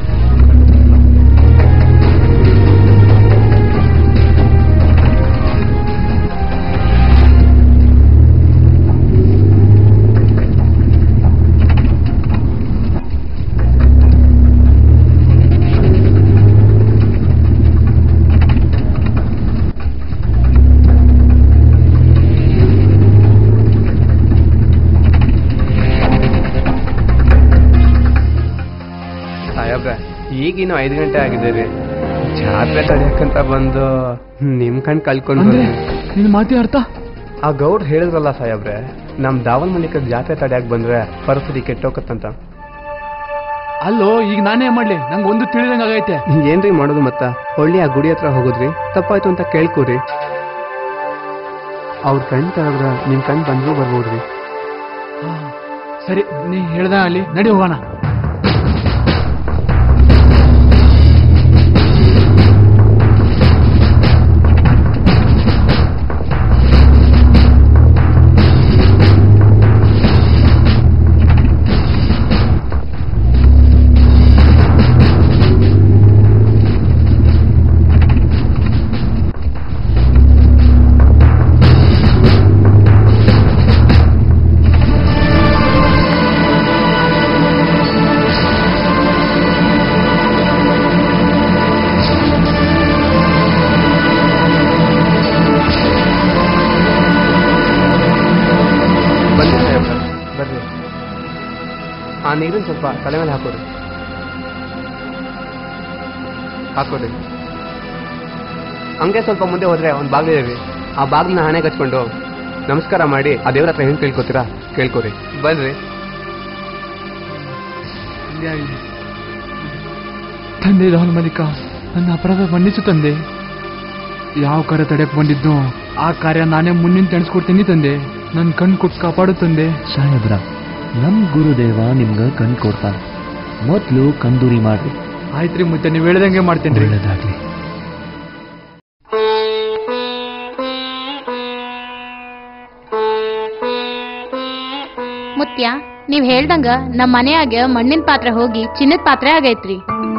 ಈಗಿನ್ನು ಐದು ಗಂಟೆ ಆಗಿದೆ ರೀ. ಜಾತ್ರೆ ತಡೆಯಕ್ಕಂತ ಬಂದು ನಿಮ್ ಕಣ್ ಕಳ್ಕೊಂಡು ನಿನ್ ಮಾತಿ ಅರ್ಥ? ಆ ಗೌಡ್ ಹೇಳಿದ್ರಲ್ಲ ಸಾಹೇಬ್ರೆ, ನಮ್ ದಾವಲ್ ಮಲ್ಲಿಕ ಜಾತ್ರೆ ತಡೆಯಕ್ ಬಂದ್ರೆ ಪರಿಸ್ಥಿತಿ ಕೆಟ್ಟೋಕತ್ತಂತ. ಅಲ್ಲೋ ಈಗ ನಾನೇ ಮಾಡ್ಲಿ? ನಂಗೆ ಒಂದು ತಿಳಿದಂಗ ಆಗೈತೆ. ಏನ್ರಿ ಮಾಡೋದು? ಮತ್ತ ಹೊಳ್ಳಿ ಆ ಗುಡಿ ಹತ್ರ ಹೋಗುದ್ರಿ, ತಪ್ಪಾಯ್ತು ಅಂತ ಕೇಳ್ಕೋರಿ. ಅವ್ರ ಕಣ್ ತರದ್ರ ನಿಮ್ ಕಣ್ ಬಂದ್ರು ಬರ್ಬೋದ್ರಿ. ಸರಿ, ನೀ ಹೇಳ್ದ ಅಲ್ಲಿ ನಡಿ ಹೋಗೋಣ. ಆ ನೀರನ್ನು ಸ್ವಲ್ಪ ತಲೆ ಮೇಲೆ ಹಾಕೋರಿ ಹಾಕೋರಿ ಹಂಗೆ ಸ್ವಲ್ಪ ಮುಂದೆ ಹೋದ್ರೆ ಒಂದು ಬಾಗಿಲಿದೆ, ಆ ಬಾಗಿಲನ್ನ ಹಣೆಗೆ ಹಚ್ಕೊಂಡು ನಮಸ್ಕಾರ ಮಾಡಿ ಆ ದೇವ್ರ ಹತ್ರ ಹೆಂಗೆ ಕೇಳ್ಕೊತೀರಾ ಕೇಳ್ಕೊರಿ. ಬನ್ರಿ. ತಂದೆ ದಾವಲ್ ಮಲ್ಲಿಕ, ನನ್ನ ಅಪರಾಧ ಮನ್ನಿಸು ತಂದೆ. ಯಾವ ಕಾರ್ಯ ತಡೆಯಕ್ ಬಂದಿದ್ದು ಆ ಕಾರ್ಯ ನಾನೇ ಮುನ್ನಿನ ತೆಣಸ್ಕೊಡ್ತೀನಿ ತಂದೆ. ನನ್ನ ಕಣ್ ಕೊಟ್ಟು ಕಾಪಾಡು ತಂದೆ. ಸಾಹೇಬ್ರ, ನಮ್ ಗುರುದೇವ ನಿಮ್ಗ ಕಣ್ ಕೊಡ್ತಾನೆ, ಮೊದ್ಲು ಕಂದೂರಿ ಮಾಡ್ರಿ. ಆಯ್ತ್ರಿ ಮುತ್ತೆ, ನೀವ್ ಹೇಳ್ದಂಗೆ ಮಾಡ್ತೇನೆ. ಒಳ್ಳೇದಾಗ್ಲಿ. ಮುತ್ಯ, ನೀವ್ ಹೇಳ್ದಂಗ ನಮ್ ಮನೆಯಾಗ ಮಣ್ಣಿನ ಪಾತ್ರೆ ಹೋಗಿ ಚಿನ್ನದ ಪಾತ್ರೆ ಆಗೈತ್ರಿ.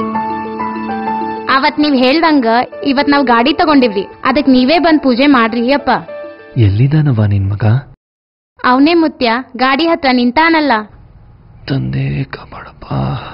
ಅವತ್ ನೀವ್ ಹೇಳ್ದಂಗ ಇವತ್ ನಾವ್ ಗಾಡಿ ತಗೊಂಡಿವ್ರಿ, ಅದಕ್ ನೀವೇ ಬಂದ್ ಪೂಜೆ ಮಾಡ್ರಿ ಅಪ್ಪ. ಎಲ್ಲಿದಾನವ ನಿನ್ ಮಗ? ಅವನೇ ಮುತ್ಯ, ಗಾಡಿ ಹತ್ರ ನಿಂತಾನಲ್ಲ. ತಂದೆ ಕಾಪಾಡಪ್ಪ.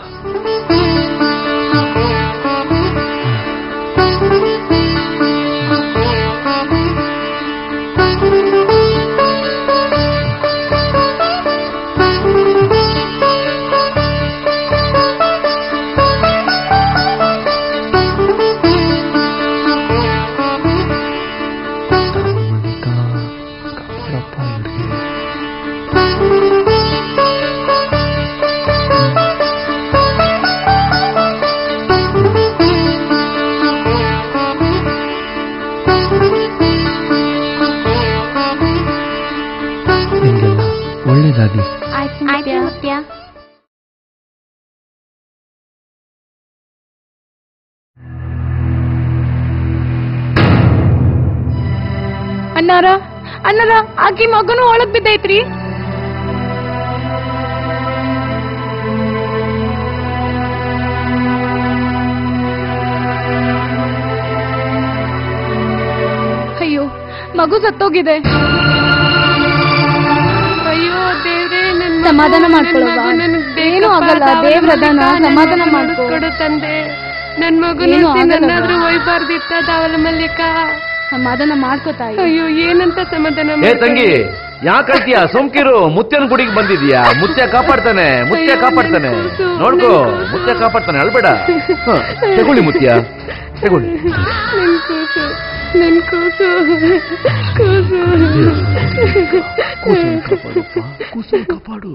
ಒಳ್ಳೇದಾಗ್ಲಿ. ಆಯ್ತು ಮುತ್ಯ. ಅಣ್ಣಾರ ಅಣ್ಣಾರ ಆಕಿ ಮಗನು ಒಳಗ್ ಬಿದ್ದೈತ್ರಿ. ಅಯ್ಯೋ, ಮಗು ಸತ್ತೋಗಿದೆ. ಅಯ್ಯೋ ದೇವ್ರೇ, ಸಮಾಧಾನ ಮಾಡ್ಕೊಳ್ಳೋ, ಏನು ಆಗಲ್ಲ. ದೇವ್ರದನ ಸಮಾಧಾನ ಮಾಡ್ಕೊಡು ತಂದೆ. ನನ್ ಮಗನಾದ್ರೂ ಒಯ್ಬಾರ್ದಿತ್ತ ದಾವಲ ಮಲ್ಲಿಕ. ಸಮಾಧಾನ ಮಾಡ್ಕೋತಾಯಿ. ಅಯ್ಯೋ ಏನಂತ ಸಮಾಧಾನ ಏ ತಂಗಿ ಯಾಕಳ್ತೀಯ ಸೋಂಕಿರು ಮುತ್ಯನ ಗುಡಿಗೆ ಬಂದಿದ್ಯಾ ಮುತ್ಯ ಕಾಪಾಡ್ತಾನೆ ಮುತ್ಯ ಕಾಪಾಡ್ತಾನೆ ನೋಡ್ಕೋ ಮುತ್ಯ ಕಾಪಾಡ್ತಾನೆ ಅಳ್ಬೇಡ ಹ, ತಗೊಳ್ಳಿ ಮುತ್ಯ ತಗೊಳ್ಳಿ ನನ್ ಕೂಸು ನನ್ ಕೂಸು ಕೂಸು ಕೂಸು ಕಾಪಾಡು.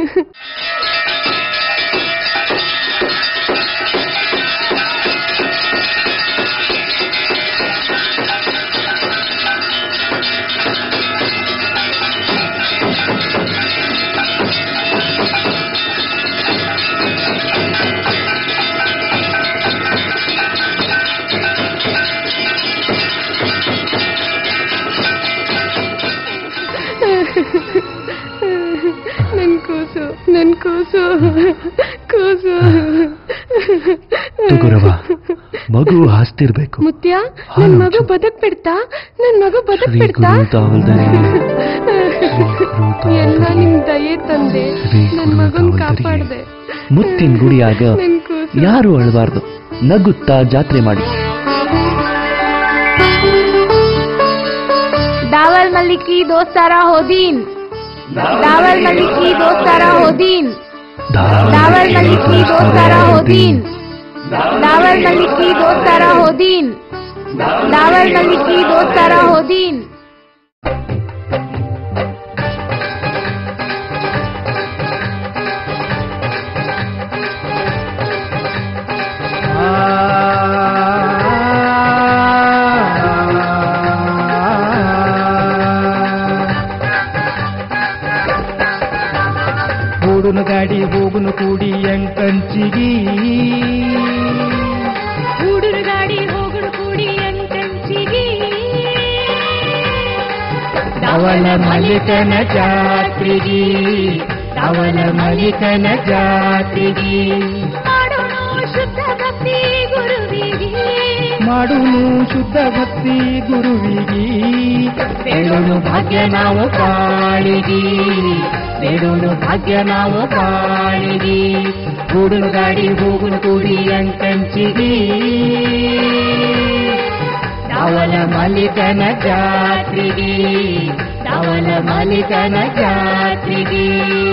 ನನ್ ಕೂಸು ನನ್ ಕೂಸು ಕೂಸು ತಗುರವ ಮಗು ಹಾಸ್ತಿರ್ಬೇಕು. ಮುತ್ಯ ನನ್ ಮಗು ಬದುಕ್ ಬಿಡ್ತಾ ನನ್ ಮಗು ಬದುಕ್ ಬಿಡ್ತಾ ಎಲ್ಲ ನಿಮ್ ದಯೆ ತಂದೆ ನನ್ ಮಗನ್ ಕಾಪಾಡ್ದೆ. ಮುತ್ತಿನ ಗುಡಿಯಾಗ ಯಾರು ಅಳಬಾರ್ದು ನಗುತ್ತಾ ಜಾತ್ರೆ ಮಾಡಿ. दावल मलिकी दोस्तारा होदीन दावल मलिकी दोस्तारा होदीन दावल मलिकी दोस्तारा होदीन दावल मलिकी दोस्तारा होदीन दावल मलिकी दोस्तारा होदीन. ಓಡುನು ಗಾಡಿ ಹೋಗುನು ಕೂಡಿ ಎಂಕಂಚಿಗಿ ಊಡುನು ಗಾಡಿ ಹೋಗುನು ಕೂಡಿ ಎಂಕಂಚಿಗಿ ದಾವಲ ಮಲಿಕನ ಜಾತ್ರೆಗಿ ದಾವಲ ಮಲಿಕನ ಜಾತ್ರೆಗಿ ಮಾಡೋಣ ಶುದ್ಧ ಭಕ್ತಿ ಗುರುವಿಗೆ ಮಾಡುನು ಶುದ್ಧ ಭಕ್ತಿ ಗುರುವಿಗಿ ಬೇಡೋನು ಭಾಗ್ಯ ನಾವು ಕಾಳಿಗಿ ಬೇಡೋನು ಭಾಗ್ಯ ನಾವು ಕಾಳಿಗಿ ಗೂಡುನು ಗಾಡಿ ಹೋಗುನು ಕೂಡಿ ಅಂಕಂಚಿಗಿ ದಾವಲ ಮಲಿಕನ ಜಾತ್ರೆಗಿ ದಾವಲ ಮಲಿಕನ ಜಾತ್ರೆಗಿ.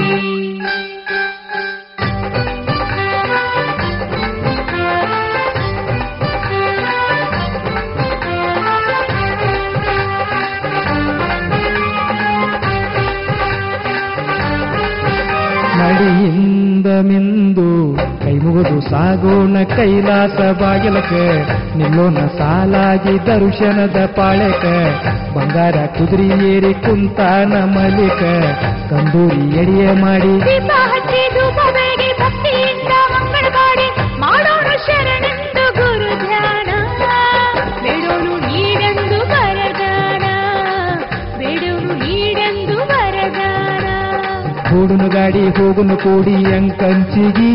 ನಡಿಯಿಂದ ಮಿಂದು ಕೈ ಮುಗಿದು ಸಾಗೋಣ ಕೈಲಾಸ ಬಾಗಿಲಕ ನಿಲ್ಲೋಣ ಸಾಲಾಗಿ ದರ್ಶನದ ಪಾಳೆಕ ಬಂಗಾರ ಕುದುರೆ ಏರಿ ಕುಂತಾನ ಮಲಿಕ ಕಂದೂರಿ ಎಡಿಯ ಮಾಡಿ ದೀಪ ಹಚ್ಚಿ ಧೂಪ ಬೇಡಿ ಭಕ್ತಿಯಿಂದ ಮಂಗಳ ಮಾಡಿ ಮಾಡೋಣ ಶರಣೆಂದು ಗುರು ಧ್ಯಾನ ಬೇಡೋನು ನೀಡೆಂದು ವರದಾನ ಬೇಡೋನು ನೀಡೆಂದು ವರದಾನ ಗೂಡುನು ಗಾಡಿ ಹೋಗುನು ಕೂಡಿ ಅಂಕಂಚಿಗಿ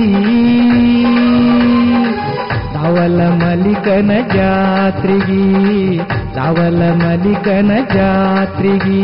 ದಾವಲ ಮಲಿಕನ ಜಾತ್ರೆಗಿ ದಾವಲ ಮಲಿಕನ ಜಾತ್ರೆಗಿ.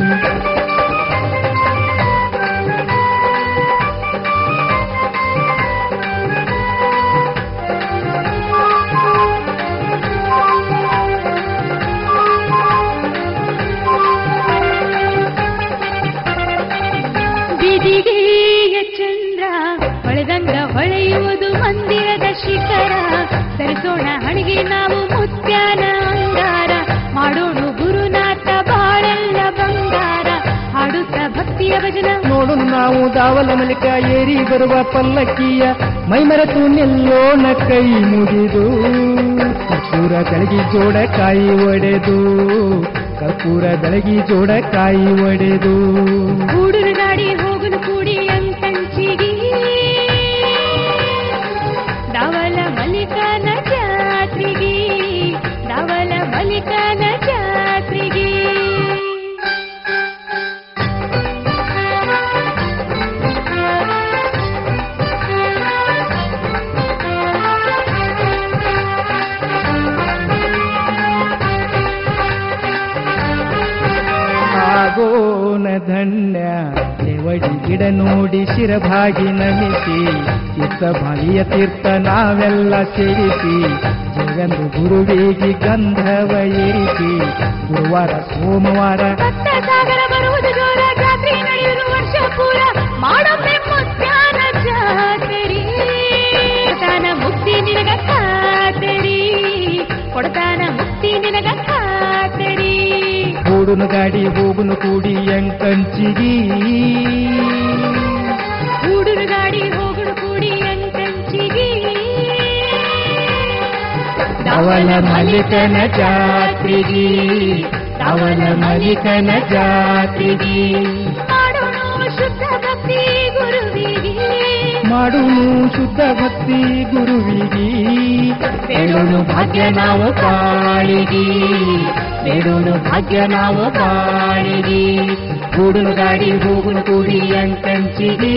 ಬಿದಿಗೆಯ ಚಂದ್ರ ಹೊಳೆದಂಗ ಹೊಳೆಯುವುದು ಮಂದಿರದ ಶಿಖರ ಧರಿಸೋಣ ಹಣಿಗೆ ನಾವು ಮುತ್ಯಾನ ಅಂಗಾರ ಮಾಡೋಣ ಗುರುನಾಥ ಬಾಳೆಲ್ಲ ಬಂಗಾರ ಹಾಡುತ್ತ ಭಕ್ತಿಯ ಭಜನ ನೋಡು ನಾವು ದಾವಲ ಮಲಿಕ ಏರಿ ಬರುವ ಪಲ್ಲಕ್ಕಿಯ ಮೈಮರೆತು ನಿಲ್ಲೋಣ ಕೈ ಮುಗಿದು ಕರ್ಪೂರ ಬೆಳಗಿ ಜೋಡ ಕಾಯಿ ಒಡೆದು ಕರ್ಪೂರ ಬೆಳಗಿ ಜೋಡ ಕಾಯಿ ಒಡೆದು ಗೂಡುನು ಗಾಡಿ ಹೋಗುನು ಕೂಡಿ ಅಂಕಂಚಿಗಿ ದಾವಲ ಮಲಿಕನ ಜಾತ್ರೆಗಿ ದಾವಲ ಮಲಿಕನ ಜಾತ್ರೆಗಿ. ಆಗೋನ ಧನ್ಯ ದೇವಡಿ ಗಿಡ ನೋಡಿ ಶಿರಭಾಗಿ ನಮಿಸಿ ಚಿತ್ತ ಬಲಿಯ ತೀರ್ಥ ನಾವೆಲ್ಲ ಸೇರಿಸಿ ಜಗಂದು ಗುರುವಿಗೆ ಗಂಧವ ಏರಿಸಿ ಗುರುವಾರ ಸೋಮವಾರ ಸಾಗರ ಬರುವುದು ಜೋರ ಜಾತ್ರೆ ನಡೆಯುವುದು ವರ್ಷ ಪೂರ ಮಾಡೊಮ್ಮೆ ಮುತ್ಯಾನ ಜಾತ್ರೆ ಕೊಡತಾನ ಮುಕ್ತಿ ನಿನಗ ಖಾತರಿ ಕೊಡತಾನ ಮುಕ್ತಿ ನಿನಗ ಖಾತರಿ ಕೂಡುನು ಗಾಡಿ ಹೋಗುನು ಕೂಡಿ ಎಂಕಂಚಿಗಿ ಕೂಡುನು ಗಾಡಿ ಹೋಗುನು ಕೂಡಿ ಎಂಕಂಚಿಗಿ ಧವಲ ಮಲಿಕನ ಜಾತ್ರೆಗಿ ಧವಲ ಮಲಿಕನ ಜಾತ್ರೆಗಿ ಮಾಡೋಣ ಶುದ್ಧ ಭಕ್ತಿ ಗುರುವಿಗೆ ಮಾಡುನು ಶುದ್ಧ ಭಕ್ತಿ ಗುರುವಿಗಿ ಬೇಡೋನು ಭಾಗ್ಯ ನಾವು ಕಾಳಿಗಿ ಬೇಡೋನು ಭಾಗ್ಯ ನಾವು ಕಾಳಿಗಿ ಕೂಡುನು ಗಾಡಿ ಹೋಗುನು ಕೂಡಿ ಅಂಕಂಚಿಗಿ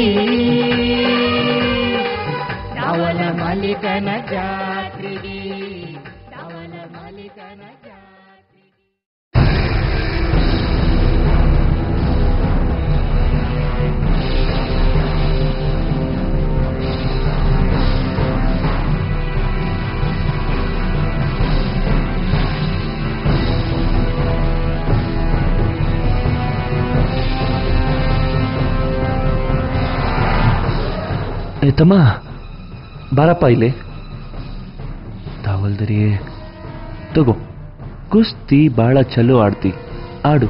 ಧವಲ ಮಲಿಕನ ಜಾತ್ರೆಗಿ ಧವಲ ಮಲಿಕನ ಏ ತಮ್ಮ ಬಾರಪ್ಪ ಇಲ್ಲಿ ತಾವಲ್ದರಿ ತಗೋ ಕುಸ್ತಿ ಭಾಳ ಚಲೋ ಆಡ್ತಿ ಆಡು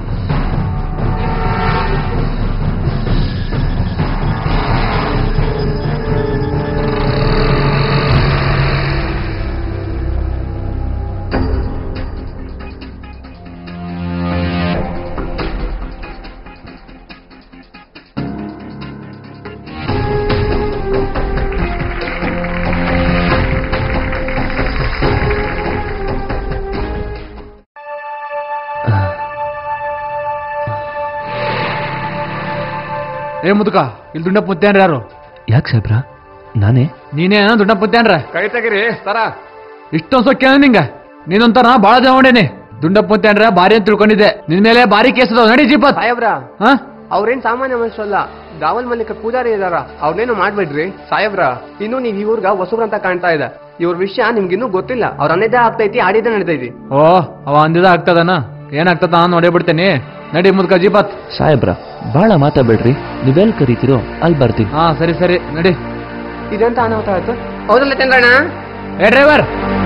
ಏ ಮುದುಕ ಇಲ್ಲಿ ದುಂಡಪ್ಪ ಮುತ್ಯಾನ್ರ ಯಾರು? ಯಾಕೆ ಸಾಹೇಬ್ರ ನಾನೇ? ನೀನೇ ದುಂಡಪ್ಪ ಮುತ್ಯಾನ್ರ? ಕೈ ತೆಗಿರಿ ಸರ. ಇಷ್ಟೊಂದ್ ಸೊಕ್ಕ ನಿಂಗ ನೀನೊಂಥರ ಬಾಳ ಜವಾಡೇನೆ. ದುಂಡಪ್ಪ ಮುತ್ಯಾನ್ರ ಬಾರಿ ಅಂತ ತಿಳ್ಕೊಂಡಿದ್ದೆ, ನಿನ್ ಮೇಲೆ ಬಾರಿ ಕೇಸ್ ಅದಾವ. ನಡಿ ಜೀಪತ್. ಸಾಹೇಬ್ರ ಅವ್ರೇನ್ ಸಾಮಾನ್ಯ ಮನುಷ್ಯರಲ್ಲ, ದಾವಲ್ ಮಲ್ಲಿಕ ಪೂಜಾರಿ ಇದಾರ, ಅವ್ರನ್ನೇನು ಮಾಡ್ಬೇಡ್ರಿ ಸಾಹೇಬ್ರ. ಇನ್ನು ನೀವ್ ಇವ್ರಗ ಹೊಸಬ್ರಂತ ಕಾಣ್ತಾ ಇದೆ. ಇವ್ರ ವಿಷಯ ನಿಮ್ಗಿನ್ನೂ ಗೊತ್ತಿಲ್ಲ. ಅವ್ರ ಅನ್ನದೇ ಆಗ್ತೈತಿ, ಆಡಿದ್ದೇ ನಡೀತೈತಿ. ಓ ಅವ ಅಂದಿದ ಆಗ್ತದನ, ಏನಾಗ್ತದ ನಾನು ನೋಡೇ ಬಿಡ್ತೇನೆ. ನಡಿ ಮುದ್ಕ ಜೀಪತ್. ಸಾಹೇಬ್ರ ಬಾಳ ಮಾತಾಡ್ಬೇಡ್ರಿ, ನೀವೆಲ್ ಕರೀತಿರೋ ಅಲ್ಲಿ ಬರ್ತೀನಿ. ಹಾ ಸರಿ ಸರಿ ನಡಿ. ಇದೆಂತ ಅನಾಹುತ ಆಯ್ತು? ಹೌದಲ್ಲ ಚಂದ್ರಣ್ಣ? ಏ ಡ್ರೈವರ್,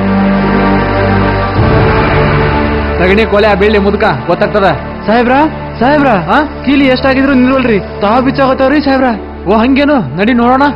ತಗಣಿ ಕೊಲೆ ಬೀಳಿ ಮುದ್ಕ ಗೊತ್ತಾಗ್ತದ. ಸಾಹೇಬ್ರ ಸಾಹೇಬ್ರ ಕೀಲಿ ಎಷ್ಟಾಗಿದ್ರು ನಿಲ್ವಲ್ರಿ, ತಾವ್ ಬಿಚ್ಚಾಗತ್ತವ್ರಿ ಸಾಹೇಬ್ರ. ಓ ಹಂಗೇನು, ನಡಿ ನೋಡೋಣ.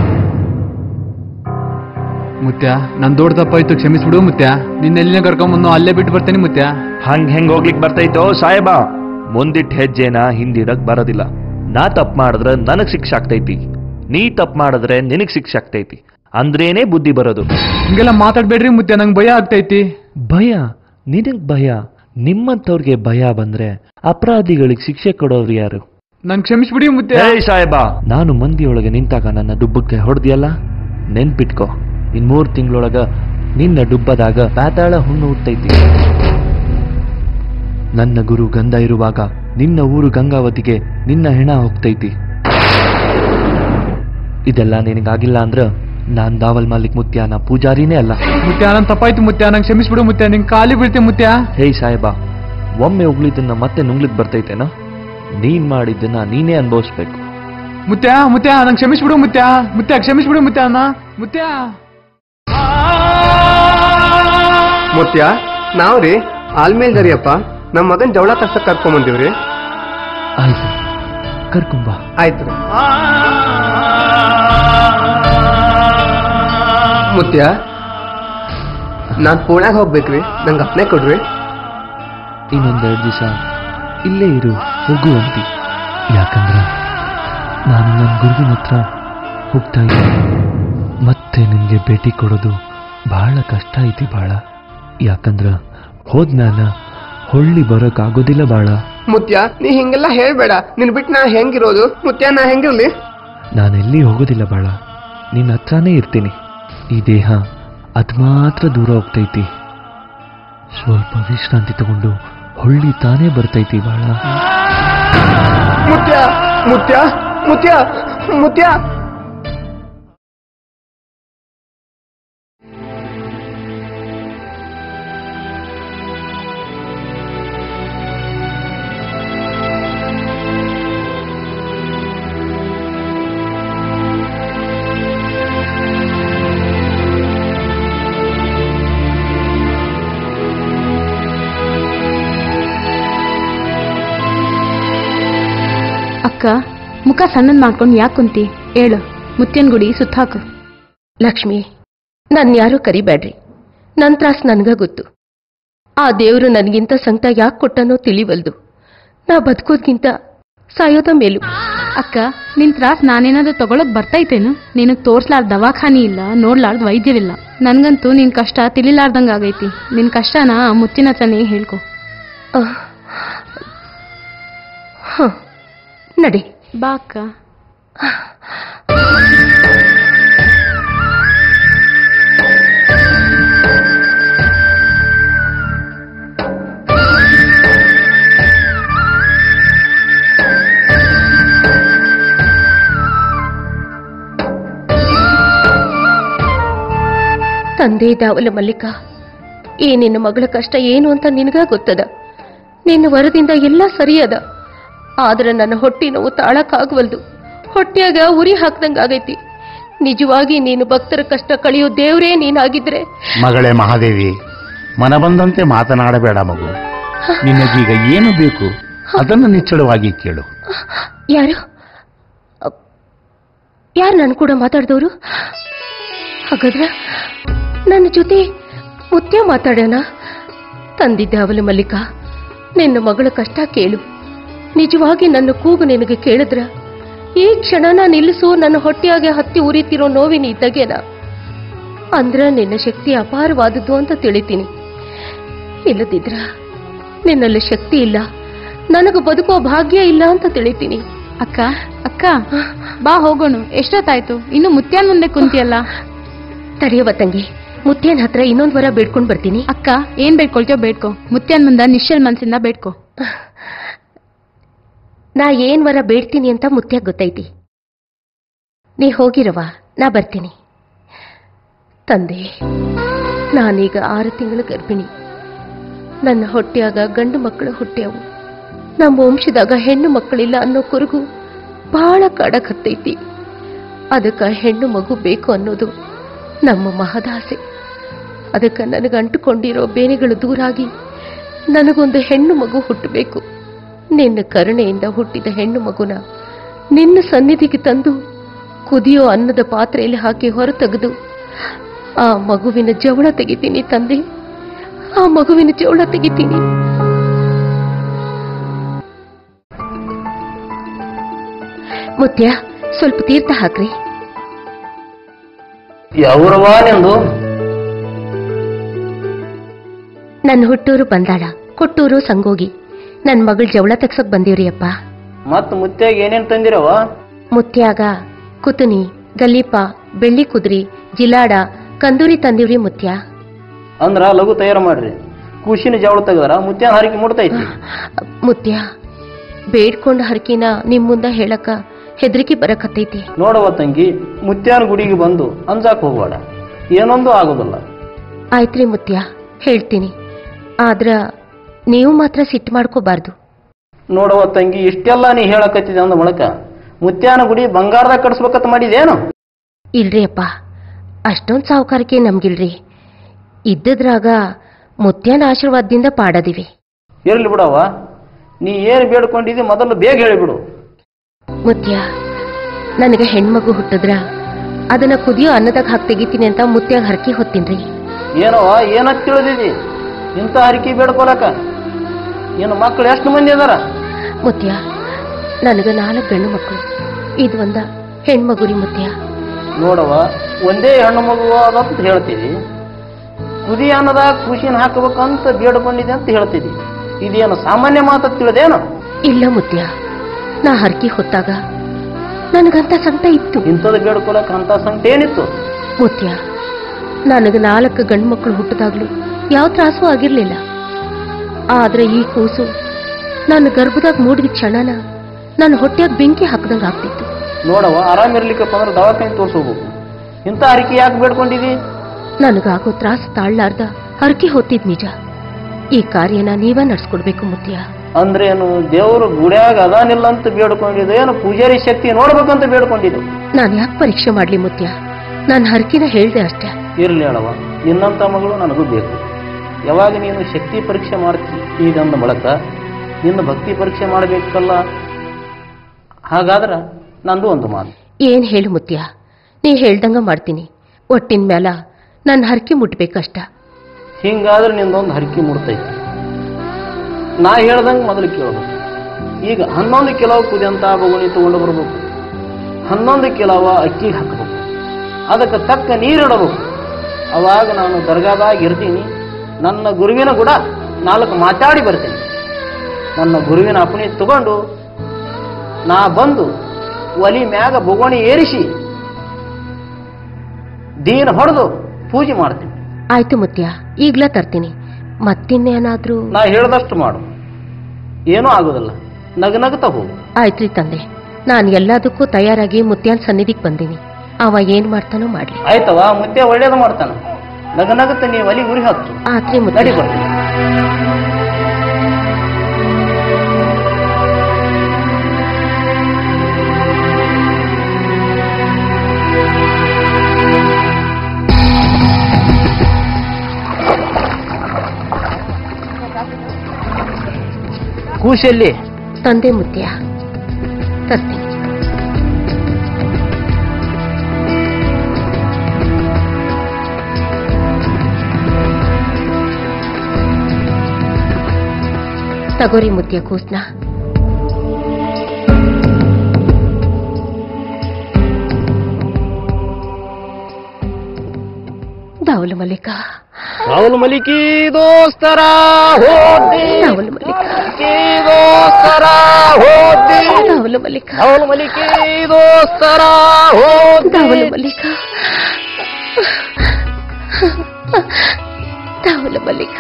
ಮುತ್ಯ ನನ್ ದೊಡ್ಡ ತಪ್ಪಾಯ್ತು, ಕ್ಷಮಿಸ್ಬಿಡು ಮುತ್ಯ. ನಿನ್ನೆಲ್ಲಿನ ಕರ್ಕೊಂಬಂದು ಅಲ್ಲೇ ಬಿಟ್ಟು ಬರ್ತೇನೆ ಮುತ್ಯ. ಹಂಗ್ ಹೆಂಗ್ ಹೋಗ್ಲಿಕ್ ಬರ್ತೈತೋ ಸಾಹೇಬ? ಮುಂದಿಟ್ಟ ಹೆಜ್ಜೆನ ಹಿಂದಿಡಕ್ ಬರೋದಿಲ್ಲ. ನಾ ತಪ್ಪು ಮಾಡಿದ್ರೆ ನನಗ್ ಶಿಕ್ಷೆ ಆಗ್ತೈತಿ, ನೀ ತಪ್ಪು ಮಾಡಿದ್ರೆ ನಿನಗ್ ಶಿಕ್ಷೆ ಆಗ್ತೈತಿ. ಅಂದ್ರೇನೆ ಬುದ್ಧಿ ಬರೋದು. ಹಿಂಗೆಲ್ಲ ಮಾತಾಡ್ಬೇಡ್ರಿ ಮುತ್ಯ, ನಂಗೆ ಭಯ ಆಗ್ತೈತಿ. ಭಯ? ನಿನಗ್ ಭಯ? ನಿಮ್ಮಂತವ್ರಿಗೆ ಭಯ ಬಂದ್ರೆ ಅಪರಾಧಿಗಳಿಗೆ ಶಿಕ್ಷೆ ಕೊಡೋರು ಯಾರು? ನನ್ ಕ್ಷಮಿಸ್ಬಿಡಿ ಮುತ್ಯ. ಏಯ್ ಸಾಹೇಬ, ನಾನು ಮಂದಿಯೊಳಗೆ ನಿಂತಾಗ ನನ್ನ ಡುಬ್ಬಕ್ಕೆ ಹೊಡೆದಿಯಲ್ಲ, ನೆನ್ಪಿಟ್ಕೋ. ಇನ್ ಮೂರ್ ತಿಂಗಳೊಳಗ ನಿನ್ನ ಡುಬ್ಬದಾಗ ಪಾತಾಳ ಹುಣ್ಣು ಹುಟ್ಟೈತಿ. ನನ್ನ ಗುರು ಗಂಧ ಇರುವಾಗ ನಿನ್ನ ಊರು ಗಂಗಾವತಿಗೆ ನಿನ್ನ ಹೆಣ ಹೋಗ್ತೈತಿ. ಇದೆಲ್ಲ ನಿನಗಾಗಿಲ್ಲ ಅಂದ್ರ ನಾನ್ ದಾವಲ್ ಮಾಲಿಕ್ ಮುತ್ಯಾನ ಪೂಜಾರಿನೇ ಅಲ್ಲ. ಮುತ್ಯ ನನ್ ತಪ್ಪಾಯ್ತು ಮುತ್ಯ, ನಂಗೆ ಕ್ಷಮಿಸ್ಬಿಡು ಮುತ್ಯ. ನಿಂಗೆ ಖಾಲಿ ಬೀಳ್ತೀನಿ ಮುತ್ಯ. ಹೇಯ್ ಸಾಹೇಬ, ಒಮ್ಮೆ ಉಗ್ಲಿದ್ದನ್ನ ಮತ್ತೆ ನುಂಗ್ಲಿಕ್ ಬರ್ತೈತೇನೋ? ನೀನ್ ಮಾಡಿದ್ದನ್ನ ನೀನೇ ಅನುಭವಿಸ್ಬೇಕು. ಮುತ್ಯ ಮುತ್ಯ ನಂಗೆ ಕ್ಷಮಿಸ್ಬಿಡು ಮುತ್ಯ. ಮುತ್ಯ ಕ್ಷಮಿಸ್ಬಿಡು ಮುತ್ಯ. ಅನ್ನ ಮುತ್ಯ ಮುತ್ಯ ನಾವ್ರಿ ಆಲ್ಮೇಲ್ ದರಿಯಪ್ಪ, ನಮ್ ಮಗನ್ ಜವಳ ತರ್ಸಕ್ ಕರ್ಕೊಂಡ್ ಬಂದಿವ್ರಿ. ಆಯ್ತು ಕರ್ಕೊಂಬ. ಆಯ್ತು ಮುತ್ಯ, ನಾನ್ ಪುಣ್ಯಾಗ ಹೋಗ್ಬೇಕ್ರಿ, ನಂಗೆ ಅಪ್ನೆ ಕೊಡ್ರಿ. ಇನ್ನೊಂದೆರಡು ದಿವಸ ಇಲ್ಲೇ ಇರು ಹೋಗುವಂತಿ. ಯಾಕಂದ್ರ ನಾನು ನನ್ನ ಗುರುವಿನ ಹತ್ರ ಹೋಗ್ತಾ ಇದ್ದೀನಿ. ಮತ್ತೆ ನಿನ್ಗೆ ಭೇಟಿ ಕೊಡೋದು ಬಹಳ ಕಷ್ಟ ಐತಿ ಬಾಳ. ಯಾಕಂದ್ರ ಹೋದ್ಮ್ಯಾಲ ಹೊಳ್ಳಿ ಬರೋಕ್ ಆಗೋದಿಲ್ಲ ಬಾಳ. ಮುತ್ಯ ನೀ ಹಿಂಗೆಲ್ಲ ಹೇಳ್ಬೇಡ, ನಿನ್ ಬಿಟ್ಟು ನಾ ಹೆಂಗಿರೋದು ಮುತ್ಯ? ನಾ ಹೆಂಗಿರ್ಲಿ? ನಾನೆಲ್ಲಿ ಹೋಗೋದಿಲ್ಲ ಬಾಳ, ನಿನ್ನ ಹತ್ರನೇ ಇರ್ತೀನಿ. ಈ ದೇಹ ಅದ್ ಮಾತ್ರ ದೂರ ಹೋಗ್ತೈತಿ. ಸ್ವಲ್ಪ ವಿಶ್ರಾಂತಿ ತಗೊಂಡು ಹೊಳ್ಳಿ ತಾನೇ ಬರ್ತೈತಿ ಬಾಳ. ಮುತ್ಯ ಮುತ್ಯ ಮುತ್ಯ ಮುತ್ಯ ಅಕ್ಕ ಮುಖ ಸಣ್ಣನ್ ಮಾಡ್ಕೊಂಡು ಯಾಕೆ ಕುಂತಿ ಹೇಳು ಮುತ್ಯನ್ ಗುಡಿ ಸುತ್ತಾಕು. ಲಕ್ಷ್ಮಿ, ನನ್ ಯಾರು ಕರಿಬೇಡ್ರಿ. ನನ್ ತ್ರಾಸ್ ನನ್ಗ ಗೊತ್ತು. ಆ ದೇವ್ರು ನನ್ಗಿಂತ ಸಂಕಟ ಯಾಕೆ ಕೊಟ್ಟನೋ ತಿಳಿವಲ್ದು. ನಾ ಬದುಕೋದ್ಗಿಂತ ಸಾಯೋದ ಮೇಲು. ಅಕ್ಕ ನಿನ್ ತ್ರಾಸ್ ನಾನೇನಾದ್ರೂ ತಗೊಳಕ್ ಬರ್ತೈತೇನು? ನಿನಗ್ ತೋರ್ಸ್ಲಾರ್ದ ದವಾಖಾನಿ ಇಲ್ಲ, ನೋಡ್ಲಾರ್ದ ವೈದ್ಯವಿಲ್ಲ. ನನ್ಗಂತೂ ನಿನ್ ಕಷ್ಟ ತಿಳಿಲಾರ್ದಂಗ ಆಗೈತಿ. ನಿನ್ ಕಷ್ಟನ ಆ ಮುತ್ತಿನ ಹತ್ರನೇ ಹೇಳ್ಕೊ. ಹ ನಡಿ ಬಾ ಅಕ್ಕ. ತಂದೆ ದಾವಲ ಮಲ್ಲಿಕ, ಈ ನಿನ್ನ ಮಗಳ ಕಷ್ಟ ಏನು ಅಂತ ನಿನಗ ಗೊತ್ತದ. ನಿನ್ನ ವರದಿಂದ ಎಲ್ಲ ಸರಿಯದ. ಆದ್ರೆ ನನ್ನ ಹೊಟ್ಟಿ ನೋವು ತಾಳಕ್ಕಾಗವಲ್ದು. ಹೊಟ್ಟೆಯಾಗ ಉರಿ ಹಾಕ್ದಂಗಾಗೈತಿ. ನಿಜವಾಗಿ ನೀನು ಭಕ್ತರ ಕಷ್ಟ ಕಳೆಯೋ ದೇವ್ರೇ ನೀನಾಗಿದ್ರೆ. ಮಗಳೇ ಮಹಾದೇವಿ, ಮನ ಬಂದಂತೆ ಮಾತನಾಡಬೇಡ ಮಗು. ನಿನಗೀಗ ಏನು ಬೇಕು ಅದನ್ನು ನಿಚ್ಚಳವಾಗಿ ಕೇಳು. ಯಾರು ಯಾರು ನಾನು ಕೂಡ ಮಾತಾಡಿದವರು? ಹಾಗಾದ್ರೆ ನನ್ನ ಜೊತೆ ಮುತ್ಯ ಮಾತಾಡೋಣ. ತಂದಿದ್ದೆ ಅವಲ ಮಲ್ಲಿಕ, ನಿನ್ನ ಮಗಳ ಕಷ್ಟ ಕೇಳು. ನಿಜವಾಗಿ ನನ್ನ ಕೂಗು ನಿನಗೆ ಕೇಳಿದ್ರ ಈ ಕ್ಷಣನ ನಿಲ್ಲಿಸು. ನನ್ನ ಹೊಟ್ಟೆಯಾಗೆ ಹತ್ತಿ ಉರಿತಿರೋ ನೋವಿನ ಇದ್ದಾಗೇನ ಅಂದ್ರ ನಿನ್ನ ಶಕ್ತಿ ಅಪಾರವಾದದ್ದು ಅಂತ ತಿಳಿತೀನಿ. ಇಲ್ಲದಿದ್ರ ನಿನ್ನಲ್ಲಿ ಶಕ್ತಿ ಇಲ್ಲ, ನನಗೆ ಬದುಕೋ ಭಾಗ್ಯ ಇಲ್ಲ ಅಂತ ತಿಳಿತೀನಿ. ಅಕ್ಕ ಅಕ್ಕ ಬಾ ಹೋಗೋಣ. ಎಷ್ಟೊತ್ತಾಯ್ತು? ಇನ್ನು ಮುತ್ಯಾನ್ ಮುಂದೆ ಕುಂತಿಯಲ್ಲ. ತಡೆಯವ ತಂಗಿ, ಮುತ್ಯನ್ ಹತ್ರ ಇನ್ನೊಂದ್ ವರ ಬೇಡ್ಕೊಂಡ್ ಬರ್ತೀನಿ. ಅಕ್ಕ ಏನ್ ಬೇಡ್ಕೊಳ್ತೀಯೋ ಬೇಡ್ಕೊ. ಮುತ್ಯಾನ್ ಮುಂದ ನಿಶ್ಚಲ್ ಮನ್ಸಿಂದ ಬೇಡ್ಕೊ. ನಾ ಏನ್ ವರ ಬೇಡ್ತೀನಿ ಅಂತ ಮುತ್ಯ ಗೊತ್ತೈತಿ. ನೀ ಹೋಗಿರವ, ನಾ ಬರ್ತೀನಿ. ತಂದೆ, ನಾನೀಗ ಆರು ತಿಂಗಳ ಗರ್ಭಿಣಿ. ನನ್ನ ಹೊಟ್ಟೆಯಾಗ ಗಂಡು ಮಕ್ಕಳು ಹುಟ್ಟ್ಯಾವು. ನಮ್ಮ ವಂಶದಾಗ ಹೆಣ್ಣು ಮಕ್ಕಳಿಲ್ಲ ಅನ್ನೋ ಕುರುಗು ಬಹಳ ಕಾಡಕತ್ತೈತಿ. ಅದಕ್ಕ ಹೆಣ್ಣು ಮಗು ಬೇಕು ಅನ್ನೋದು ನಮ್ಮ ಮಹದಾಸೆ. ಅದಕ್ಕೆ ನನಗೆ ಅಂಟುಕೊಂಡಿರೋ ಬೇನೆಗಳು ದೂರಾಗಿ ನನಗೊಂದು ಹೆಣ್ಣು ಮಗು ಹುಟ್ಟಬೇಕು. ನಿನ್ನ ಕರುಣೆಯಿಂದ ಹುಟ್ಟಿದ ಹೆಣ್ಣು ಮಗುನ ನಿನ್ನ ಸನ್ನಿಧಿಗೆ ತಂದು ಕುದಿಯೋ ಅನ್ನದ ಪಾತ್ರೆಯಲ್ಲಿ ಹಾಕಿ ಹೊರತೆಗೆದು ಆ ಮಗುವಿನ ಜವಳ ತೆಗಿತೀನಿ ತಂದೆ. ಆ ಮಗುವಿನ ಜವಳ ತೆಗಿತೀನಿ. ಮುತ್ಯ, ಸ್ವಲ್ಪ ತೀರ್ಥ ಹಾಕ್ರಿ. ಯಾವ್ರವಾ ನಿಂದು? ನನ್ನ ಹುಟ್ಟೂರು ಬಂದಾಳ, ಕೊಟ್ಟೂರು ಸಂಗೋಗಿ. ನನ್ ಮಗಳ ಜವಳ ತೆಗ್ಸಕ್ ಬಂದೀವ್ರಿ ಅಪ್ಪ. ಮತ್ ಮುತ್ಯಾಗ ಏನೇನ್ ತಂದಿರವ? ಮುತ್ಯಾಗ ಕುತುನಿ, ಗಲ್ಲೀಪ, ಬೆಳ್ಳಿ ಕುದ್ರಿ, ಜಿಲಾಡ, ಕಂದೂರಿ ತಂದಿವ್ರಿ ಮುತ್ಯ. ಅಂದ್ರ ಲಘು ತಯಾರು ಮಾಡ್ರಿ. ಖುಷಿನ ಜವಳ ತೆಗದ್ರ ಮುತ್ಯಾನ ಹರಕೆ ಮುಡ್ತೈತಿ. ಮುತ್ಯ, ಬೇಡ್ಕೊಂಡ ಹರಕಿನ ನಿಮ್ ಮುಂದ ಹೇಳಕ ಹೆದರಿಕೆ ಬರಕತ್ತೈತಿ. ನೋಡವ ತಂಗಿ, ಮುತ್ಯಾನ ಗುಡಿಗೆ ಬಂದು ಅಂಜಾಕ್ ಹೋಗ್ಬೇಡ, ಏನೊಂದು ಆಗೋದಿಲ್ಲ. ಆಯ್ತ್ರಿ ಮುತ್ಯ, ಹೇಳ್ತೀನಿ. ಆದ್ರ ನೀವು ಮಾತ್ರ ಸಿಟ್ಟು ಮಾಡ್ಕೋಬಾರ್ದು. ನೋಡವ ತಂಗಿ, ಇಷ್ಟೆಲ್ಲ ನೀ ಹೇಳಕತ್ತಿದೆ ಅಂದ ಮೂಲಕ ಮುತ್ಯಾನ ಗುಡಿ ಬಂಗಾರದಾಗ ಕಟ್ಸ್ಬೇಕಂತ ಮಾಡಿದೇನು? ಇಲ್ರಿ ಅಪ್ಪ, ಅಷ್ಟೊಂದ್ ಸಾವುಕಾರಿಕೆ ನಮ್ಗಿಲ್ರಿ. ಇದ್ದದ್ರಾಗ ಮುತ್ಯಾನ ಆಶೀರ್ವಾದದಿಂದ ಪಾಡದಿವಿ. ಇರ್ಲಿ ಬಿಡವ, ನೀ ಏನ್ ಬೇಡ್ಕೊಂಡಿದ್ದಿ ಮೊದಲು ಬೇಗ ಹೇಳಿಬಿಡು. ಮುತ್ಯ, ನನಗೆ ಹೆಣ್ಮಗು ಹುಟ್ಟಿದ್ರ ಅದನ್ನ ಕುದಿಯೋ ಅನ್ನದಾಗ ಹಾಕಿ ತೆಗಿತೀನಿ ಅಂತ ಮುತ್ಯಾಗ ಹರಕೆ ಹೊತ್ತೀನ್ರಿ. ಏನವ ಏನತ್ ತಿಳಿದಿದಿ ಇಂಥ ಹರಕೆ ಬೇಡ್ಕೊಳಕ? ಏನು ಮಕ್ಕಳು ಎಷ್ಟು ಮಂದಿ ಅದಾರ? ಮುತ್ಯ, ನನಗ ನಾಲ್ಕು ಗಂಡು ಮಕ್ಕಳು, ಇದು ಒಂದ ಹೆಣ್ಮಗುರಿ ಮುತ್ಯ. ನೋಡವ, ಒಂದೇ ಹೆಣ್ಣು ಮಗು ಅದಂತ ಹೇಳ್ತೀವಿ. ಕುದಿ ಅನ್ನದಾಗ ಖುಷಿನ ಹಾಕಬೇಕಂತ ಬೇಡ್ಕೊಂಡಿದೆ ಅಂತ ಹೇಳ್ತಿದ್ದಿ. ಇದೇನು ಸಾಮಾನ್ಯ ಮಾತ ತಿಳಿದೇನು? ಇಲ್ಲ ಮುತ್ಯ, ನಾ ಹರಕೆ ಹೊತ್ತಾಗ ನನಗಂತ ಸಂಕಟ ಇತ್ತು. ಇಂಥದ್ದು ಬೇಡ್ಕೊಳಕ ಅಂತ ಸಂಕಟ ಏನಿತ್ತು? ಮುತ್ಯ, ನನಗ ನಾಲ್ಕು ಗಂಡು ಮಕ್ಕಳು ಹುಟ್ಟಿದಾಗ್ಲೂ ಯಾವ ತ್ರಾಸೂ ಆಗಿರ್ಲಿಲ್ಲ. ಆದ್ರೆ ಈ ಕೂಸು ನನ್ನ ಗರ್ಭದಾಗ ಮೂಡಿದ ಕ್ಷಣನ ನನ್ನ ಹೊಟ್ಟೆಯಾಗ ಬೆಂಕಿ ಹಾಕದಂಗ ಆಗ್ತಿತ್ತು. ನೋಡವ ಆರಾಮಿರ್ಲಿಕ್ಕಪ್ಪ ಅಂದ್ರೆ ದವಾಖಾನೆ ತೋರಿಸೋಬೇಕು. ಇಂಥ ಅರಿಕೆ ಯಾಕೆ ಬೇಡ್ಕೊಂಡಿದಿ? ನನಗಾಗೋ ತ್ರಾಸ ತಾಳ್ಲಾರ್ದ ಹರಕೆ ಹೊತ್ತಿದ್ ನಿಜ. ಈ ಕಾರ್ಯನ ನೀವೇ ನಡ್ಸ್ಕೊಡ್ಬೇಕು ಮುತ್ಯ. ಅಂದ್ರೇನು ದೇವರು ಗುಡ್ಯಾಗ ಅದಾನಿಲ್ಲ ಅಂತ ಬೇಡ್ಕೊಂಡಿದ್ದು, ಏನು ಪೂಜಾರಿ ಶಕ್ತಿ ನೋಡ್ಬೇಕಂತ ಬೇಡ್ಕೊಂಡಿದ್ದು? ನಾನು ಯಾಕೆ ಪರೀಕ್ಷೆ ಮಾಡ್ಲಿ ಮುತ್ಯ? ನಾನು ಹರಕಿನ ಹೇಳ್ದೆ ಅಷ್ಟೇ. ಇರ್ಲಿ ಹೇಳವ, ನಿನ್ನಂತ ಮಗಳು ನನಗೂ ಬೇಕು. ಯಾವಾಗ ನೀನು ಶಕ್ತಿ ಪರೀಕ್ಷೆ ಮಾಡ್ತಿ ಈಗಂದ ಬಳಕ ನಿನ್ನ ಭಕ್ತಿ ಪರೀಕ್ಷೆ ಮಾಡಬೇಕಲ್ಲ. ಹಾಗಾದ್ರ ನಂದು ಒಂದು ಮಾತು. ಏನ್ ಹೇಳು ಮುತ್ಯ, ನೀ ಹೇಳ್ದಂಗ ಮಾಡ್ತೀನಿ. ಒಟ್ಟಿನ ಮ್ಯಾಲ ನನ್ನ ಹರಕೆ ಮುಟ್ಬೇಕಷ್ಟ. ಹಿಂಗಾದ್ರೆ ನಿಂದೊಂದು ಹರಕೆ ಮುಡ್ತೈತಿ. ನಾ ಹೇಳ್ದಂಗೆ ಮೊದಲು ಕೇಳಬೇಕು. ಈಗ ಹನ್ನೊಂದು ಕಿಲೋ ಕುದಿಯಂತ ಬಗುಣಿ ತಗೊಂಡು ಬರ್ಬೇಕು. ಹನ್ನೊಂದು ಕಿಲೋವ ಅಕ್ಕಿ ಹಾಕಬೇಕು. ಅದಕ್ಕೆ ತಕ್ಕ ನೀರಿಡಬೇಕು. ಅವಾಗ ನಾನು ದರ್ಗಾದಾಗ ಇರ್ತೀನಿ. ನನ್ನ ಗುರುವಿನ ಕೂಡ ನಾಲ್ಕು ಮಾತಾಡಿ ಬರ್ತೀನಿ. ನನ್ನ ಗುರುವಿನ ಅಪ್ಪಣೆ ತಗೊಂಡು ನಾ ಬಂದು ಒಲಿ ಮ್ಯಾಗ ಬೊಗೋಣಿ ಏರಿಸಿ ದೀನ ಹೊಡೆದು ಪೂಜೆ ಮಾಡ್ತೀನಿ. ಆಯ್ತು ಮುತ್ಯ, ಈಗ್ಲಾ ತರ್ತೀನಿ. ಮತ್ತಿನ್ನೇನಾದ್ರೂ ನಾ ಹೇಳ್ದಷ್ಟು ಮಾಡು, ಏನೂ ಆಗೋದಿಲ್ಲ. ನಗನಗ್ತಾ ಹೋಗು. ಆಯ್ತ್ರಿ ತಂದೆ, ನಾನು ಎಲ್ಲದಕ್ಕೂ ತಯಾರಾಗಿ ಮುತ್ಯಾನ್ ಸನ್ನಿಧಿಗೆ ಬಂದೀನಿ. ಅವ ಏನ್ ಮಾಡ್ತಾನೋ ಮಾಡ್ಲಿ. ಆಯ್ತವ, ಮುತ್ಯ ಒಳ್ಳೇದು ಮಾಡ್ತಾನ. ನಗನಗತ್ತ ನೀವು ಒಲಿ ಗುರಿ ಹತ್ತು. ಆತ್ರಿ ಮುತ್ಯ. ನಡಿ ಬರ್ತೀನಿ. ಕೂಶಲ್ಲಿ ತಂದೆ ಮುತ್ಯ ತರ್ತೀನಿ. ತಗೋರಿ ಮುತ್ಯ ಕೂಸ್ನ. ದಾವಲು ಮಲ್ಲಿಕ ರಾಹುಲ್ ಮಲಿಕಿ ದೋಸ್ತರ ಹೋದಿ. ದಾವಲು ಮಲ್ಲಿಕ ದೋಸ್ತರ ಹೋದಿ. ದಾವಲು ಮಲ್ಲಿಕ ರಾಹುಲ್ ಮಲಿಕಿ ದೋಸ್ತರ ಹೋದಿ. ದಾವಲು ಮಲ್ಲಿಕ ದಾವಲು ಮಲ್ಲಿಕ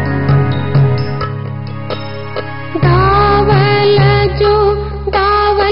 दावल जो दावल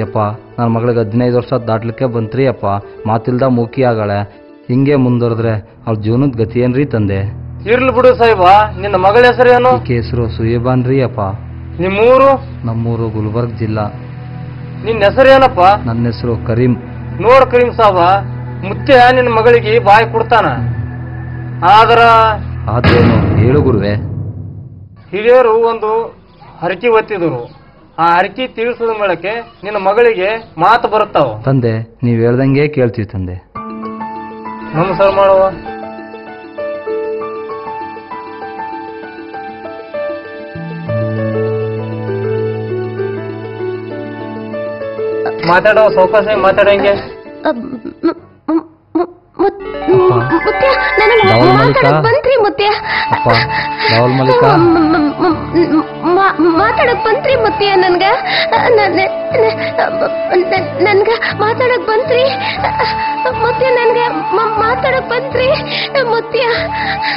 ಯಪ್ಪ ನನ್ನ ಮಗಳಿಗೆ ಹದಿನೈದು ವರ್ಷ ದಾಟ್ಲಿಕ್ಕೆ ಬಂತ್ರಿ ಅಪ್ಪ. ಮಾತಿಲ್ದ ಮೂಕಿ ಆಗಾಳೆ. ಹಿಂಗೆ ಮುಂದುವರೆದ್ರೆ ಅವ್ಳ ಜೀವನದ ಗತಿ ಏನ್ರಿ ತಂದೆ? ಇರ್ಲಿ ಬಿಡು ಸಾಹೇಬ, ನಿನ್ನ ಮಗಳ ಹೆಸರು ಏನು? ಈಕೆ ಹೆಸರು ಸುಯೇಬಾನ್ ರೀ ಅಪ್ಪ. ನಿಮ್ಮೂರು? ನಮ್ಮೂರು ಗುಲ್ಬರ್ಗ್ ಜಿಲ್ಲಾ. ನಿನ್ನ ಹೆಸರು ಏನಪ್ಪ? ನನ್ನ ಹೆಸರು ಕರೀಂ. ನೋಡ್ ಕರೀಂ ಸಾಬ, ಮುತ್ಯ ನಿನ್ನ ಮಗಳಿಗೆ ಬಾಯಿ ಕೊಡ್ತಾನ. ಆದ್ರ ಆದ್ರೇನು ಹೇಳು ಗುರುವೆ. ಹಿರಿಯರು ಒಂದು ಹರಕಿ ಒತ್ತಿದ್ರು. ಆ ಹರಕಿ ತಿಳಿಸಿದ ಮೇಳಕ್ಕೆ ನಿನ್ನ ಮಗಳಿಗೆ ಮಾತು ಬರುತ್ತಾವ. ತಂದೆ ನೀವ್ ಹೇಳ್ದಂಗೆ ಕೇಳ್ತೀವಿ ತಂದೆ. ನಮಸ್ಕಾರ ಮಾಡುವ. ಮಾತಾಡೋ ಸೌಕಾಸ ಮಾತಾಡಂಗೆ. ಮುತ್ಯ ನನಗೆ ಮಾತಾಡಕ್ ಬಂತ್ರಿ ಮುತ್ಯ. ಅಪ್ಪ ರಾಹುಲ್ ಮಲ್ಲಿಕ ಮಾತಾಡಕ್ ಬಂತ್ರಿ ಮುತ್ಯ. ನನ್ಗ ನನ್ಗ ಮಾತಾಡಕ್ ಬಂತ್ರಿ ಮುತ್ಯ. ನನ್ಗ ಮಾತಾಡಕ್ ಬಂತ್ರಿ ಮುತ್ಯ.